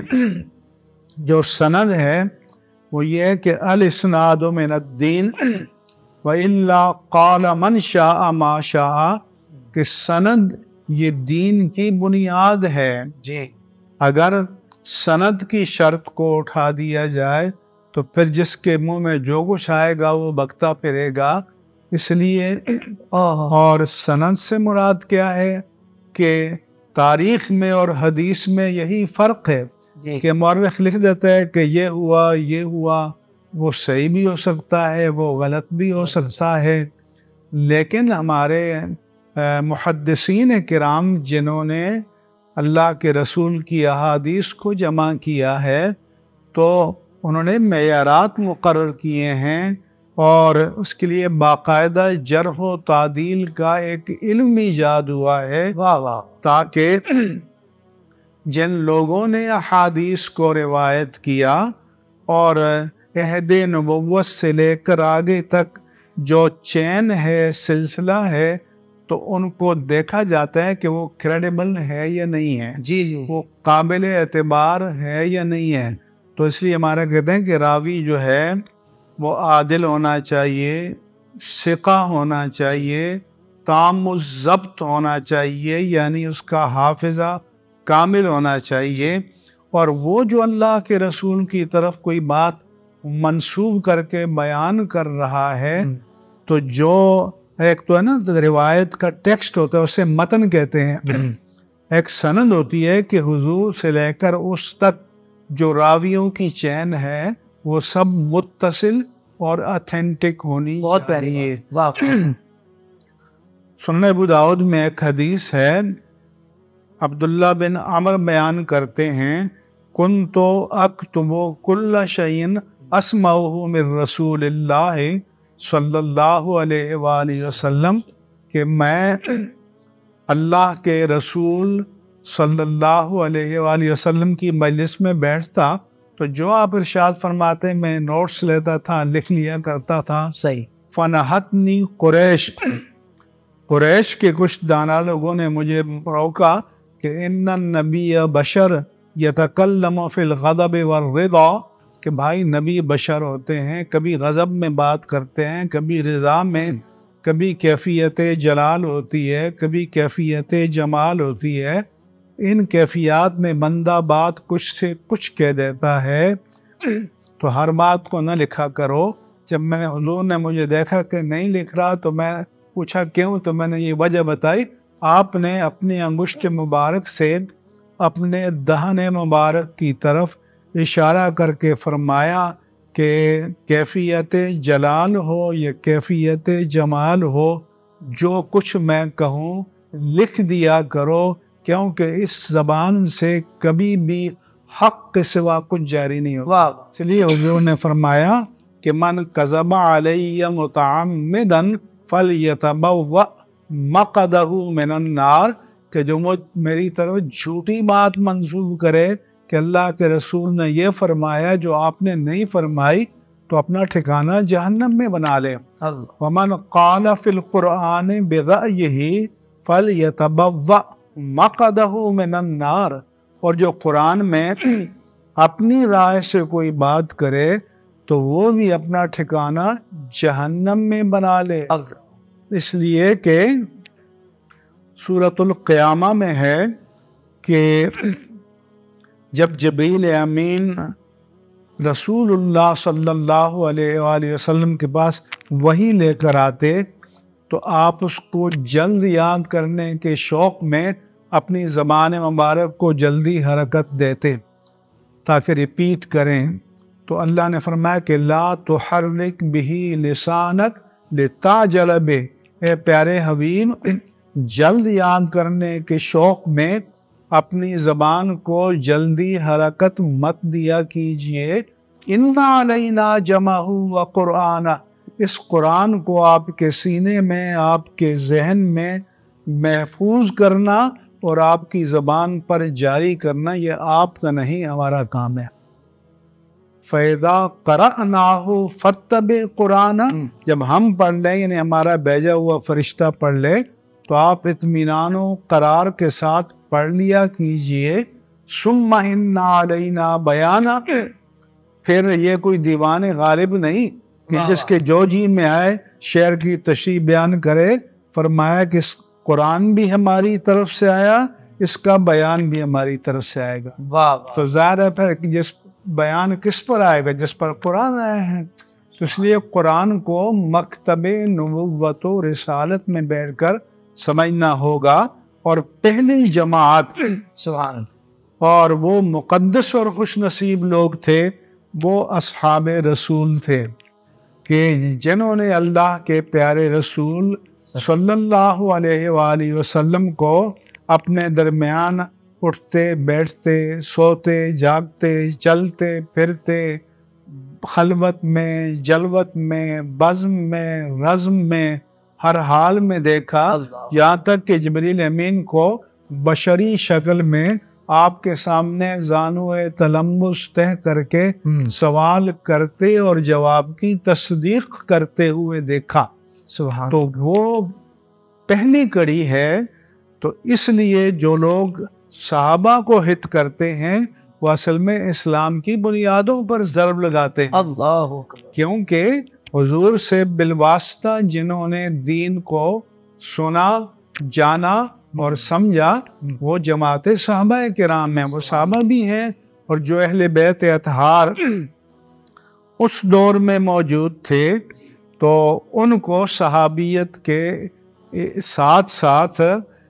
جو سند ہے وہ یہ ہے کہ الاسناد من الدین وَإِلَّا قَالَ مَنْ شَاءَ مَا شَاءَ کہ سند یہ دین کی بنیاد ہے. جی اگر سند کی شرط کو اٹھا دیا جائے تو پھر جس کے منہ میں جو کچھ آئے گا وہ بکتا پھرے گا. اس لیے اور سند سے مراد کیا ہے کہ تاریخ میں اور حدیث میں یہی فرق ہے کہ مورخ لکھ دیتا ہے کہ یہ ہوا وہ صحیح بھی ہو سکتا ہے وہ غلط بھی ہو سکتا ہے. لیکن ہمارے محدثین کرام جنہوں نے اللہ کے رسول کی احادیث کو جمع کیا ہے تو انہوں نے معیارات مقرر کیے ہیں اور اس کے لیے باقاعدہ جرح و تعدیل کا ایک علم ایجاد ہوا ہے تاکہ جن لوگوں نے احادیث کو روایت کیا اور عہد نبوت سے لے کر آگے تک جو چین ہے سلسلہ ہے تو ان کو دیکھا جاتا ہے کہ وہ کریڈیبل ہے یا نہیں ہے. جی وہ قابل اعتبار ہے یا نہیں ہے. تو اس لیے ہمارا کہتے ہیں کہ راوی جو ہے وہ عادل ہونا چاہیے, ثقہ ہونا چاہیے, تام الضبط ہونا چاہیے, یعنی اس کا حافظہ کامل ہونا چاہیے. اور وہ جو اللہ کے رسول کی طرف کوئی بات منسوب کر کے بیان کر رہا ہے تو جو ایک تو ہے نا روایت کا ٹیکسٹ ہوتا ہے اسے متن کہتے ہیں, ایک سند ہوتی ہے کہ حضور سے لے کر اس تک جو راویوں کی چین ہے وہ سب متصل اور اتھینٹک ہونی چاہیے. سنن ابو داؤد میں ایک حدیث ہے, عبداللہ بن عمر بیان کرتے ہیں کنتو اکتبو کل شیء اسمعہ من رسول اللہ صلی اللہ علیہ وآلہ وسلم کہ میں اللہ کے رسول صلی اللہ علیہ وآلہ وسلم کی مجلس میں بیٹھتا تو جو آپ ارشاد فرماتے میں نوٹس لیتا تھا, لکھ لیا کرتا تھا. صحیح. فنہتنی قریش کے کچھ دانا لوگوں نے مجھے روکا کہ ان النبی بشر یتکلم فی الغضب والرضا کہ بھائی نبی بشر ہوتے ہیں, کبھی غضب میں بات کرتے ہیں, کبھی رضا میں, کبھی کیفیت جلال ہوتی ہے, کبھی کیفیت جمال ہوتی ہے. ان کیفیات میں بندہ بات کچھ سے کچھ کہہ دیتا ہے تو ہر بات کو نہ لکھا کرو. جب میں حضور نے مجھے دیکھا کہ نہیں لکھ رہا تو میں پوچھا کیوں, تو میں نے یہ وجہ بتائی. آپ نے اپنی انگشت مبارک سے اپنے دہن مبارک کی طرف اشارہ کر کے فرمایا کہ کیفیت جلال ہو یا کیفیت جمال ہو, جو کچھ میں کہوں لکھ دیا کرو کیونکہ اس زبان سے کبھی بھی حق کے سوا کچھ جاری نہیں ہوگا. اس لیے حضور نے فرمایا کہ من کذب علی متعمدا فلیتبوأ مقعدہ من النار کہ جو میری طرف جھوٹی بات منسوب کرے کہ اللہ کے رسول نے یہ فرمایا جو آپ نے نہیں فرمائی تو اپنا ٹھکانہ جہنم میں بنا لے. ومن قال فی القرآن برأیہ فلیتبوأ مقعدہ من النار اور جو قرآن میں اپنی رائے سے کوئی بات کرے تو وہ بھی اپنا ٹھکانہ جہنم میں بنا لے. اس لیے کہ سورۃ القیامہ میں ہے کہ جب جبریل امین رسول اللہ صلی اللہ علیہ وآلہ وسلم کے پاس وحی لے کر آتے تو آپ اس کو جلد یاد کرنے کے شوق میں اپنی زبان مبارک کو جلدی حرکت دیتے تاکہ ریپیٹ کریں. تو اللہ نے فرمایا کہ لا تحرک بہ لسانک لتعجل بہ, اے پیارے حبیب جلد یاد کرنے کے شوق میں اپنی زبان کو جلدی حرکت مت دیا کیجئے. اِنَّ عَلَيْنَا جَمْعَهُ وَقُرْآنَهُ, اس قرآن کو آپ کے سینے میں, آپ کے ذہن میں محفوظ کرنا اور آپ کی زبان پر جاری کرنا یہ آپ کا نہیں ہمارا کام ہے. فَإِذَا قَرَأْنَاهُ فَاتَّبِعْ قُرْآنَهُ, جب ہم پڑھ لیں یعنی ہمارا بھیجا ہوا فرشتہ پڑھ لے تو آپ اطمینان و قرار کے ساتھ پڑھ لیا کیجئے. ثُمَّ إِنَّ عَلَيْنَا بَيَانَهُ, پھر یہ کوئی دیوان غالب نہیں کہ جس کے جو جی میں آئے شعر کی تشریح بیان کرے. فرمایا کہ اس قرآن بھی ہماری طرف سے آیا, اس کا بیان بھی ہماری طرف سے آئے گا. تو ظاہر ہے پھر جس بیان کس پر آئے گا؟ جس پر قرآن آیا ہے. تو اس لیے قرآن کو مکتب نبوت و رسالت میں بیٹھ کر سمجھنا ہوگا. اور پہلی جماعت سبحان اور وہ مقدس اور خوش نصیب لوگ تھے وہ اصحاب رسول تھے, کہ جنہوں نے اللہ کے پیارے رسول صلی اللہ علیہ وآلہ وسلم کو اپنے درمیان اٹھتے بیٹھتے سوتے جاگتے چلتے پھرتے خلوت میں جلوت میں بزم میں رزم میں ہر حال میں دیکھا, یہاں تک کہ جبریل امین کو بشری شکل میں آپ کے سامنے زانو تلمس تہ کر کے سوال کرتے اور جواب کی تصدیق کرتے ہوئے دیکھا. سبحان. تو وہ پہلی کڑی ہے. تو اس لیے جو لوگ صحابہ کو ہت کرتے ہیں وہ اصل میں اسلام کی بنیادوں پر ضرب لگاتے ہیں. اللہ اکبر. کیونکہ حضور سے بالواسطہ جنہوں نے دین کو سنا جانا اور سمجھا وہ جماعت صحابہ کرام ہیں. وہ صحابہ بھی ہیں اور جو اہل بیت اطہار اس دور میں موجود تھے تو ان کو صحابیت کے ساتھ ساتھ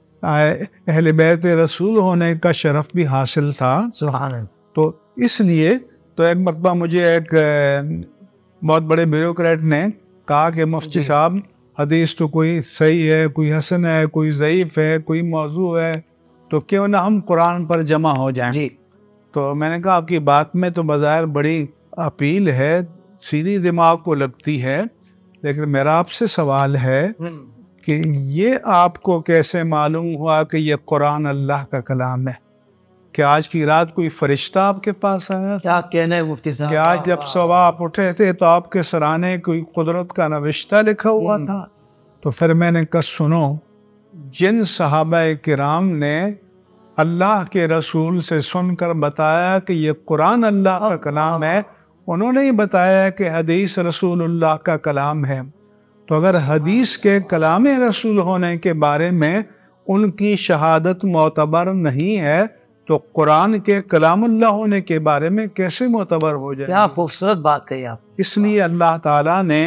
اہل بیت رسول ہونے کا شرف بھی حاصل تھا. سبحان اللہ. تو اس لیے تو ایک مرتبہ مجھے ایک بہت بڑے بیوروکریٹ نے کہا کہ مفتی صاحب حدیث تو کوئی صحیح ہے, کوئی حسن ہے, کوئی ضعیف ہے, کوئی موضوع ہے, تو کیوں نہ ہم قرآن پر جمع ہو جائیں. جی. تو میں نے کہا آپ کی بات میں تو بظاہر بڑی اپیل ہے, سیدھی دماغ کو لگتی ہے, لیکن میرا آپ سے سوال ہے کہ یہ آپ کو کیسے معلوم ہوا کہ یہ قرآن اللہ کا کلام ہے؟ کہ آج کی رات کوئی فرشتہ آپ کے پاس آیا؟ کیا کہنا ہے مفتی صاحب؟ کہ آج جب صبح آپ اٹھے تھے تو آپ کے سرانے کوئی قدرت کا نوشتہ لکھا ہوا تھا؟ تو پھر میں نے کہا سنو, جن صحابہ کرام نے اللہ کے رسول سے سن کر بتایا کہ یہ قرآن اللہ کا کلام ہے, انہوں نے ہی بتایا کہ حدیث رسول اللہ کا کلام ہے. تو اگر حدیث کے کلام رسول ہونے کے بارے میں ان کی شہادت معتبر نہیں ہے تو قرآن کے کلام اللہ ہونے کے بارے میں کیسے معتبر ہو جائے؟ کیا خوبصورت بات کہی آپ. اس لیے اللہ تعالیٰ نے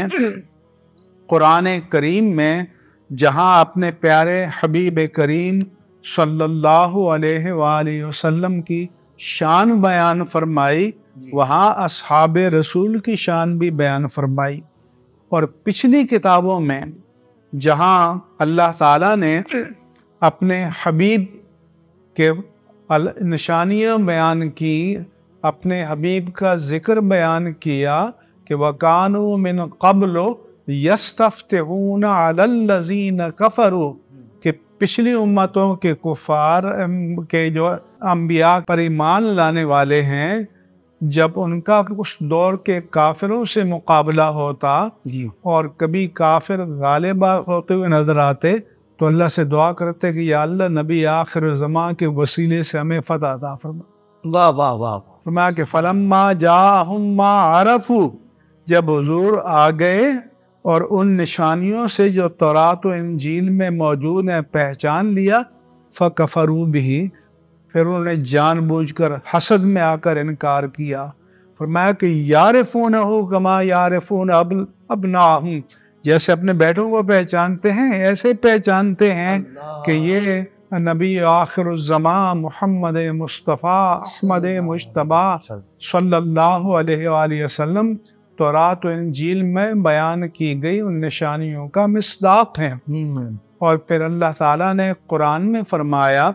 قرآن کریم میں جہاں اپنے پیارے حبیب کریم صلی اللہ علیہ وآلہ وسلم کی شان بیان فرمائی, وہاں اصحاب رسول کی شان بھی بیان فرمائی. اور پچھلی کتابوں میں جہاں اللہ تعالیٰ نے اپنے حبیب کے نشانیاں بیان کی, اپنے حبیب کا ذکر بیان کیا کہ وَكَانُوا مِن قَبْلُ يَسْتَفْتِحُونَ عَلَى الَّذِينَ كَفَرُوا, کہ پچھلی امتوں کے کفار کے جو انبیاء پر ایمان لانے والے ہیں, جب ان کا اس دور کے کافروں سے مقابلہ ہوتا اور کبھی کافر غالب ہوتے ہوئے نظر آتے تو اللہ سے دعا کرتے کہ یا اللہ نبی آخر زمان کے وسیلے سے ہمیں فتح عطا فرما. واہ واہ واہ. فرمایا کہ فلما جاءہم ما عرفوا, جب حضور آ گئے اور ان نشانیوں سے جو تورات و انجیل میں موجود ہیں پہچان لیا, فکفروا بہ, پھر انہوں نے جان بوجھ کر حسد میں آ کر انکار کیا. فرمایا کہ یعرفونہ کما یعرفون ابناہم, جیسے اپنے بیٹوں کو پہچانتے ہیں ایسے پہچانتے ہیں کہ یہ نبی آخر الزمان محمد مصطفیٰ احمد مجتبیٰ صلی اللہ علیہ وآلہ وسلم تورات و انجیل میں بیان کی گئی ان نشانیوں کا مصداق ہیں. اور پھر اللہ تعالیٰ نے قرآن میں فرمایا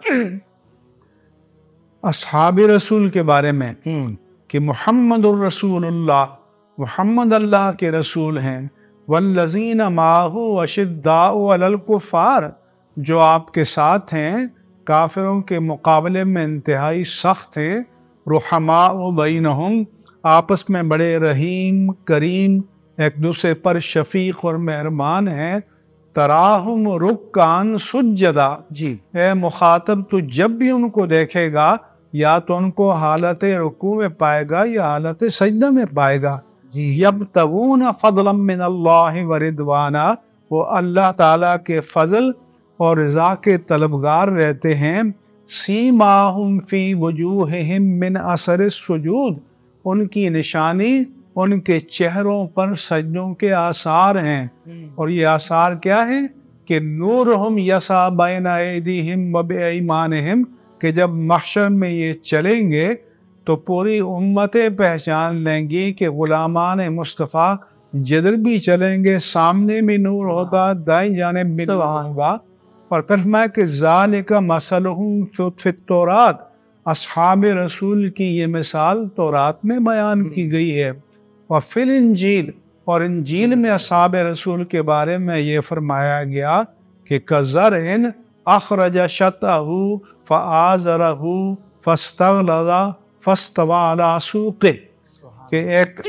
اصحاب رسول کے بارے میں کہ محمد الرسول اللہ, محمد اللہ کے رسول ہیں, والذین معہ اشداء علی الکفار, جو آپ کے ساتھ ہیں کافروں کے مقابلے میں انتہائی سخت ہیں, رحماء بینہم, آپس میں بڑے رحیم کریم ایک دوسرے پر شفیق اور مہربان ہیں, تراہم رکعاً سجدا, جی اے مخاطب تو جب بھی ان کو دیکھے گا یا تو ان کو حالت رکوع میں پائے گا یا حالت سجدہ میں پائے گا. یبتغون فضلا من اللہ ورضوانا، وہ اللہ تعالیٰ کے فضل اور رضا کے طلبگار رہتے ہیں۔ سیماہم فی وجوہہم من اثر السجود، ان کی نشانی ان کے چہروں پر سجدوں کے آثار ہیں۔ اور یہ آثار کیا ہیں؟ کہ نورہم یسعی بین ایدیہم و بایمانہم، کہ جب محشر میں یہ چلیں گے تو پوری امتیں پہچان لیں گی کہ غلامان مصطفیٰ جدھر بھی چلیں گے سامنے بھی نور ہوگا، دائیں جانب بھی نور ہوگا۔ اور فرمایا کہ ذالک مثلہم فی التوراۃ، اصحاب رسول کی یہ مثال تورات میں بیان کی گئی ہے۔ وفی الانجیل، اور انجیل میں اصحاب رسول کے بارے میں یہ فرمایا گیا کہ کزرع اخرج شطأہ فآزرہ فاستغلظ فاستوى علی سوقہ، کہ ایک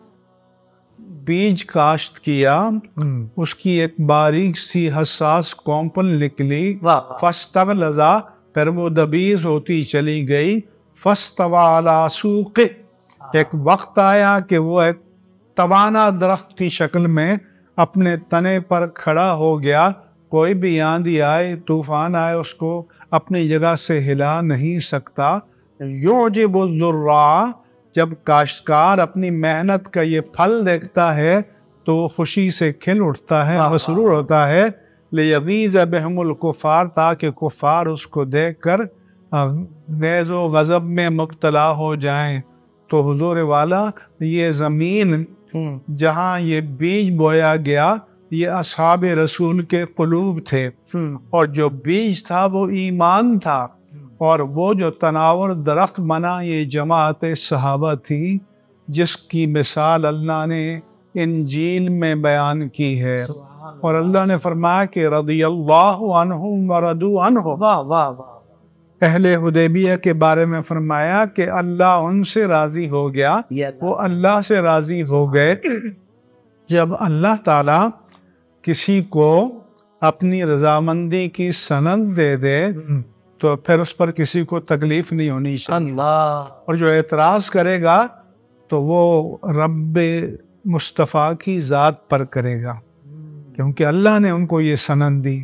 بیج کاشت کیا، اس کی ایک باریک سی حساس کونپل نکلی، فاستغلظ، پھر وہ دبیز ہوتی چلی گئی، فاستوى علی سوقہ، ایک وقت آیا کہ وہ ایک توانا درخت کی شکل میں اپنے تنے پر کھڑا ہو گیا، کوئی بھی آندھی آئے، طوفان آئے، اس کو اپنی جگہ سے ہلا نہیں سکتا۔ یعجب الزراع، جب کاشتکار اپنی محنت کا یہ پھل دیکھتا ہے تو وہ خوشی سے کھل اٹھتا ہے، مسرور ہوتا ہے۔ لیغیظ بہم الکفار، تاکہ کفار اس کو دیکھ کر غیظ و غضب میں مبتلا ہو جائیں۔ تو حضور والا، یہ زمین جہاں یہ بیج بویا گیا یہ اصحاب رسول کے قلوب تھے، اور جو بیج تھا وہ ایمان تھا، اور وہ جو تناور درخت بنا یہ جماعت صحابہ تھی، جس کی مثال اللہ نے انجیل میں بیان کی ہے۔ اور اللہ نے فرمایا کہ رضی اللہ عنہم ورضوا عنہ، اہل حدیبیہ کے بارے میں فرمایا کہ اللہ ان سے راضی ہو گیا، وہ اللہ سے راضی ہو گئے۔ جب اللہ تعالیٰ کسی کو اپنی رضامندی کی سند دے دے تو پھر اس پر کسی کو تکلیف نہیں ہونی چاہیے، اور جو اعتراض کرے گا تو وہ رب مصطفیٰ کی ذات پر کرے گا، کیونکہ اللہ نے ان کو یہ سند دی۔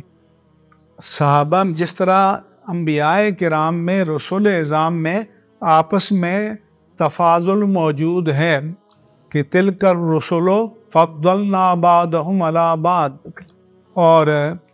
صحابہ جس طرح انبیاء کرام میں، رسول اعظام میں آپس میں تفاضل موجود ہے کہ تلک الرسل فضلنا بعضهم علی بعض، اور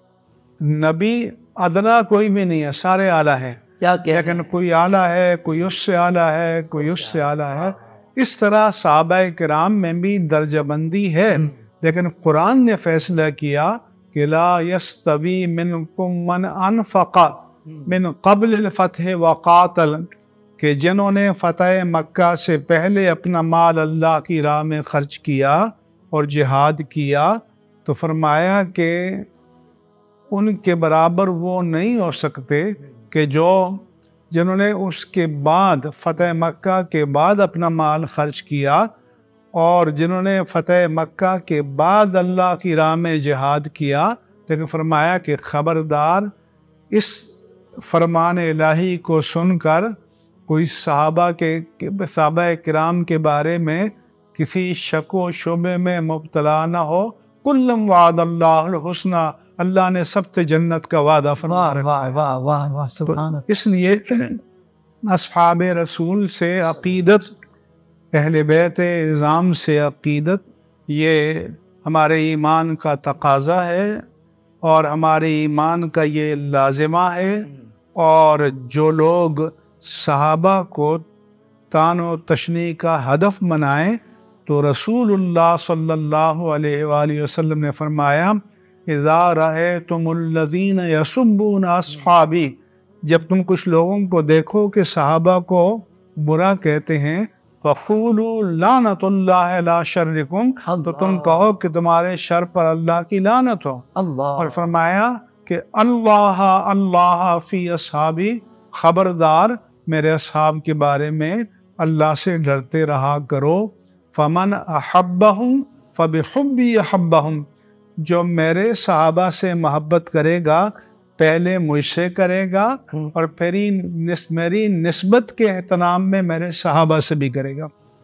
نبی ادنا کوئی بھی نہیں ہے، سارے اعلیٰ ہیں، لیکن کوئی اعلیٰ ہے، کوئی اس سے اعلیٰ ہے، کوئی اس سے اعلیٰ ہے۔ اس طرح صحابہ کرام میں بھی درجہ بندی ہے، لیکن قرآن نے فیصلہ کیا کہ لا یستوی منکم من انفق من قبل الفتح وقاتل، کہ جنہوں نے فتح مکہ سے پہلے اپنا مال اللہ کی راہ میں خرچ کیا اور جہاد کیا، تو فرمایا کہ ان کے برابر وہ نہیں ہو سکتے کہ جنہوں نے اس کے بعد فتح مکہ کے بعد اپنا مال خرچ کیا، اور جنہوں نے فتح مکہ کے بعد اللہ کی راہ میں جہاد کیا۔ لیکن فرمایا کہ خبردار، اس فرمان الہی کو سن کر کوئی صحابہ کرام کے بارے میں کسی شک و شبے میں مبتلا نہ ہو۔ کلم وعد اللہ الحسنى، اللہ نے سب سے جنت کا وعدہ فرمایا۔ اس لیے اصحاب رسول سے عقیدت، اہل بیت اعظام سے عقیدت، یہ ہمارے ایمان کا تقاضا ہے اور ہمارے ایمان کا یہ لازمہ ہے۔ اور جو لوگ صحابہ کو تان و تشنیع کا ہدف بنائیں تو رسول اللہ صلی اللہ علیہ وآلہ وسلم نے فرمایا اذا رأیتم الذین یسبون اصحابی، جب تم کچھ لوگوں کو دیکھو کہ صحابہ کو برا کہتے ہیں، فقولوا لعنت اللہ علی شرکم، تو تم کہو کہ تمہارے شر پر اللہ کی لعنت ہو۔ اور فرمایا کہ اللہ اللہ فی اصحابی، خبردار میرے اصحاب کے بارے میں اللہ سے ڈرتے رہا کرو۔ فمن احبہم فبحبی احبہم، جو میرے صحابہ سے محبت کرے گا پہلے مجھ سے کرے گا، اور پھر میری نسبت کے احترام میں میرے صحابہ سے بھی کرے گا۔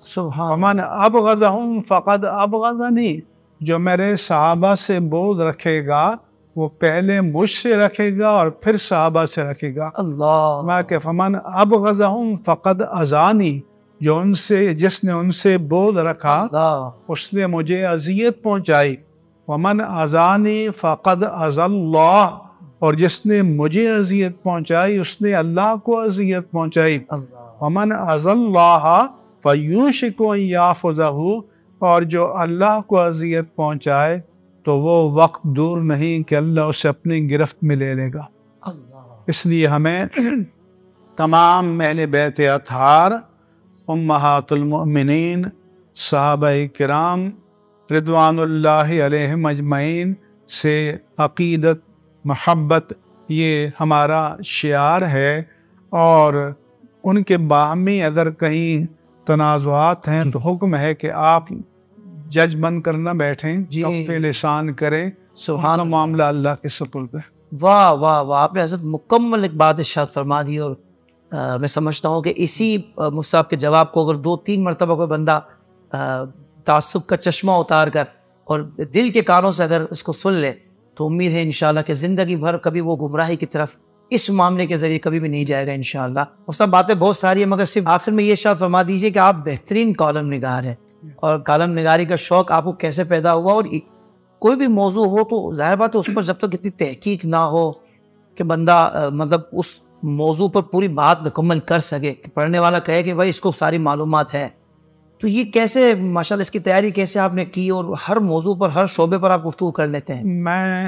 سبحان ومن ابغضہم فقد ابغضنی، جو میرے صحابہ سے بغض رکھے گا وہ پہلے مجھ سے رکھے گا اور پھر صحابہ سے رکھے گا۔ اللہ، میں کہ فمن ابغضہم فقد اذانی، جو جس نے ان سے بغض رکھا اللہ، اس نے مجھے اذیت پہنچائی۔ ومن اذانی فقد اذى اللہ، اور جس نے مجھے اذیت پہنچائی اس نے اللہ کو اذیت پہنچائی۔ اللہ، ومن اذى اللہ فیوشک ان یاخذہ، اور جو اللہ کو اذیت پہنچائے تو وہ وقت دور نہیں کہ اللہ اسے اپنی گرفت میں لے لے گا۔ اللہ، اس لیے ہمیں تمام اہل بیت اطہار، امہات المؤمنین، صحابہ کرام رضوان اللہ علیہم اجمعین سے عقیدت، محبت، یہ ہمارا شعار ہے، اور ان کے باہمی اگر کہیں تنازعات ہیں تو حکم ہے کہ آپ جج بن کر نہ بیٹھیں، جی، کف لسان کریں، سبحان کا معاملہ اللہ کے سپرد ہے۔ واہ واہ واہ، آپ نے حضرت مکمل ایک بات ارشاد فرما دی، اور میں سمجھتا ہوں کہ اسی مفتی صاحب کے جواب کو اگر 2-3 مرتبہ کوئی بندہ تعصب کا چشمہ اتار کر اور دل کے کانوں سے اگر اس کو سن لے تو امید ہے انشاءاللہ کہ زندگی بھر کبھی وہ گمراہی کی طرف اس معاملے کے ذریعے کبھی بھی نہیں جائے گا انشاءاللہ۔ مفتی صاحب باتیں بہت ساری ہیں، مگر صرف آخر میں یہ ارشاد فرما دیجئے کہ آپ بہترین کالم نگار ہیں، اور کالم نگاری کا شوق آپ کو کیسے پیدا ہوا، اور کوئی بھی موضوع ہو تو ظاہر بات ہے اس پر جب تک اتنی تحقیق نہ ہو کہ بندہ مطلب اس موضوع پر پوری بات مکمل کر سکے، کہ پڑھنے والا کہے کہ بھائی اس کو ساری معلومات ہے، تو یہ کیسے ماشاءاللہ اس کی تیاری کیسے آپ نے کی، اور ہر موضوع پر، ہر شعبے پر آپ گفتگو کر لیتے ہیں؟ میں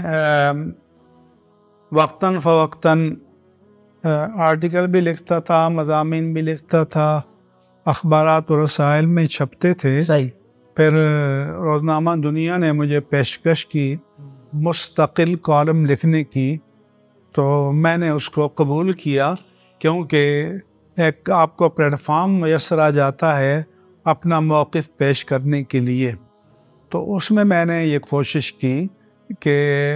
وقتاً فوقتاً آرٹیکل بھی لکھتا تھا، مضامین بھی لکھتا تھا، اخبارات و رسائل میں چھپتے تھے۔ صحیح۔ پھر روزنامہ دنیا نے مجھے پیشکش کی مستقل کالم لکھنے کی، تو میں نے اس کو قبول کیا، کیونکہ ایک آپ کو پلیٹ فارم میسر آ جاتا ہے اپنا موقف پیش کرنے کے لیے۔ تو اس میں نے یہ کوشش کی کہ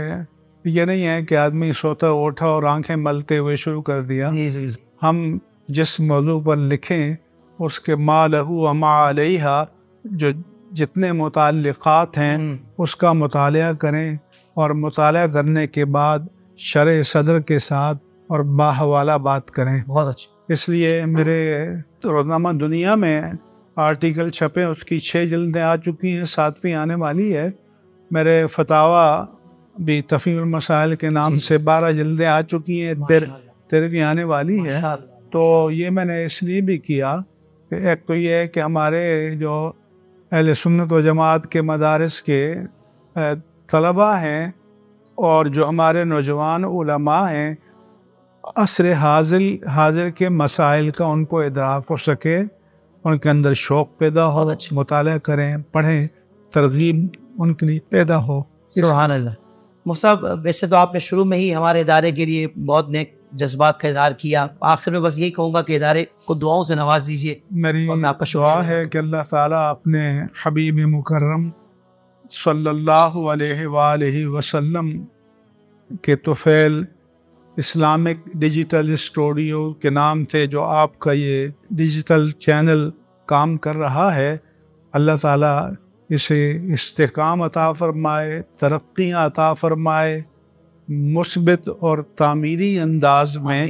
یہ نہیں ہے کہ آدمی سوتا اٹھا اور آنکھیں ملتے ہوئے شروع کر دیا۔ ہم جس موضوع پر لکھیں اس کے ما لہ و ما علیہ، جو جتنے متعلقات ہیں اس کا مطالعہ کریں، اور مطالعہ کرنے کے بعد شرح صدر کے ساتھ اور باحوالہ بات کریں۔ بہت اچھا۔ اس لیے میرے روزنامہ دنیا میں آرٹیکل چھپے، اس کی 6 جلدیں آ چکی ہیں، 7ویں آنے والی ہے۔ میرے فتاویٰ بھی تفہیم المسائل کے نام سے 12 جلدیں آ چکی ہیں، 13ویں آنے والی ہے۔ تو یہ میں نے اس لیے بھی کیا کہ ایک تو یہ ہے کہ ہمارے جو اہل سنت و جماعت کے مدارس کے طلباء ہیں اور جو ہمارے نوجوان علماء ہیں، عصر حاضر کے مسائل کا ان کو ادراک ہو سکے، ان کے اندر شوق پیدا ہو، مطالعہ کریں، پڑھیں، ترغیب ان کے لیے پیدا ہو۔ سبحان اللہ۔ مفتی صاحب ویسے تو آپ نے شروع میں ہی ہمارے ادارے کے لیے بہت نیک جذبات کا اظہار کیا، آخر میں بس یہی کہوں گا کہ ادارے کو دعاؤں سے نواز دیجیے۔ میری دعا ہے کہ اللہ تعالیٰ اپنے حبیب مکرم صلی اللہ علیہ وآلہ وسلم کے طفیل اسلامک ڈیجیٹل اسٹوڈیو کے نام سے جو آپ کا یہ ڈیجیٹل چینل کام کر رہا ہے، اللہ تعالیٰ اسے استحکام عطا فرمائے، ترقیاں عطا فرمائے، مثبت اور تعمیری انداز میں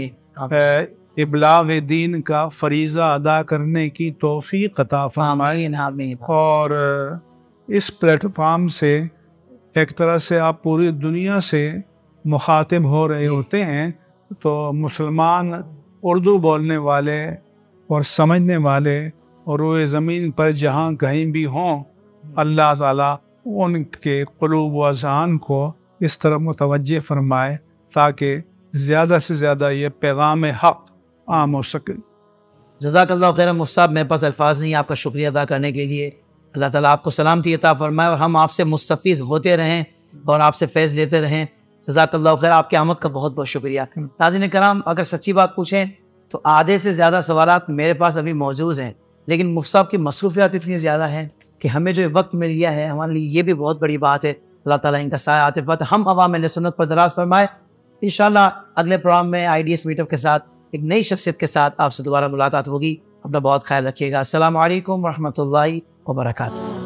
ابلاغ دین کا فریضہ ادا کرنے کی توفیق عطا فرمائے۔ اور اس پلیٹ فارم سے ایک طرح سے آپ پوری دنیا سے مخاطب ہو رہے ہوتے ہیں، تو مسلمان اردو بولنے والے اور سمجھنے والے اور روئے زمین پر جہاں کہیں بھی ہوں، اللہ تعالیٰ ان کے قلوب و اذہان کو اس طرح متوجہ فرمائے تاکہ زیادہ سے زیادہ یہ پیغام حق عام ہو سکے۔ جزاک اللہ خیر مفتی صاحب، میرے پاس الفاظ نہیں آپ کا شکریہ ادا کرنے کے لیے۔ اللہ تعالیٰ آپ کو سلامتی عطا فرمائے اور ہم آپ سے مستفیض ہوتے رہیں اور آپ سے فیض لیتے رہیں۔ جزاک اللہ خیر، آپ کی آمد کا بہت بہت شکریہ۔ ناظرین کرام، اگر سچی بات پوچھیں تو آدھے سے زیادہ سوالات میرے پاس ابھی موجود ہیں، لیکن مفتی صاحب کی مصروفیات اتنی زیادہ ہیں کہ ہمیں جو وقت مل گیا ہے ہمارے لیے یہ بھی بہت بڑی بات ہے۔ اللہ تعالیٰ ان کا سایہ عاطفت ہم عوام اہل سنت پر دراز فرمائے۔ انشاءاللہ اگلے پروگرام میں IDS میٹ اپ کے ساتھ ایک نئی شخصیت کے ساتھ آپ سے دوبارہ ملاقات ہوگی۔ اپنا بہت خیال رکھیے گا۔ السلام علیکم ورحمۃ اللہ وبرکاتہ۔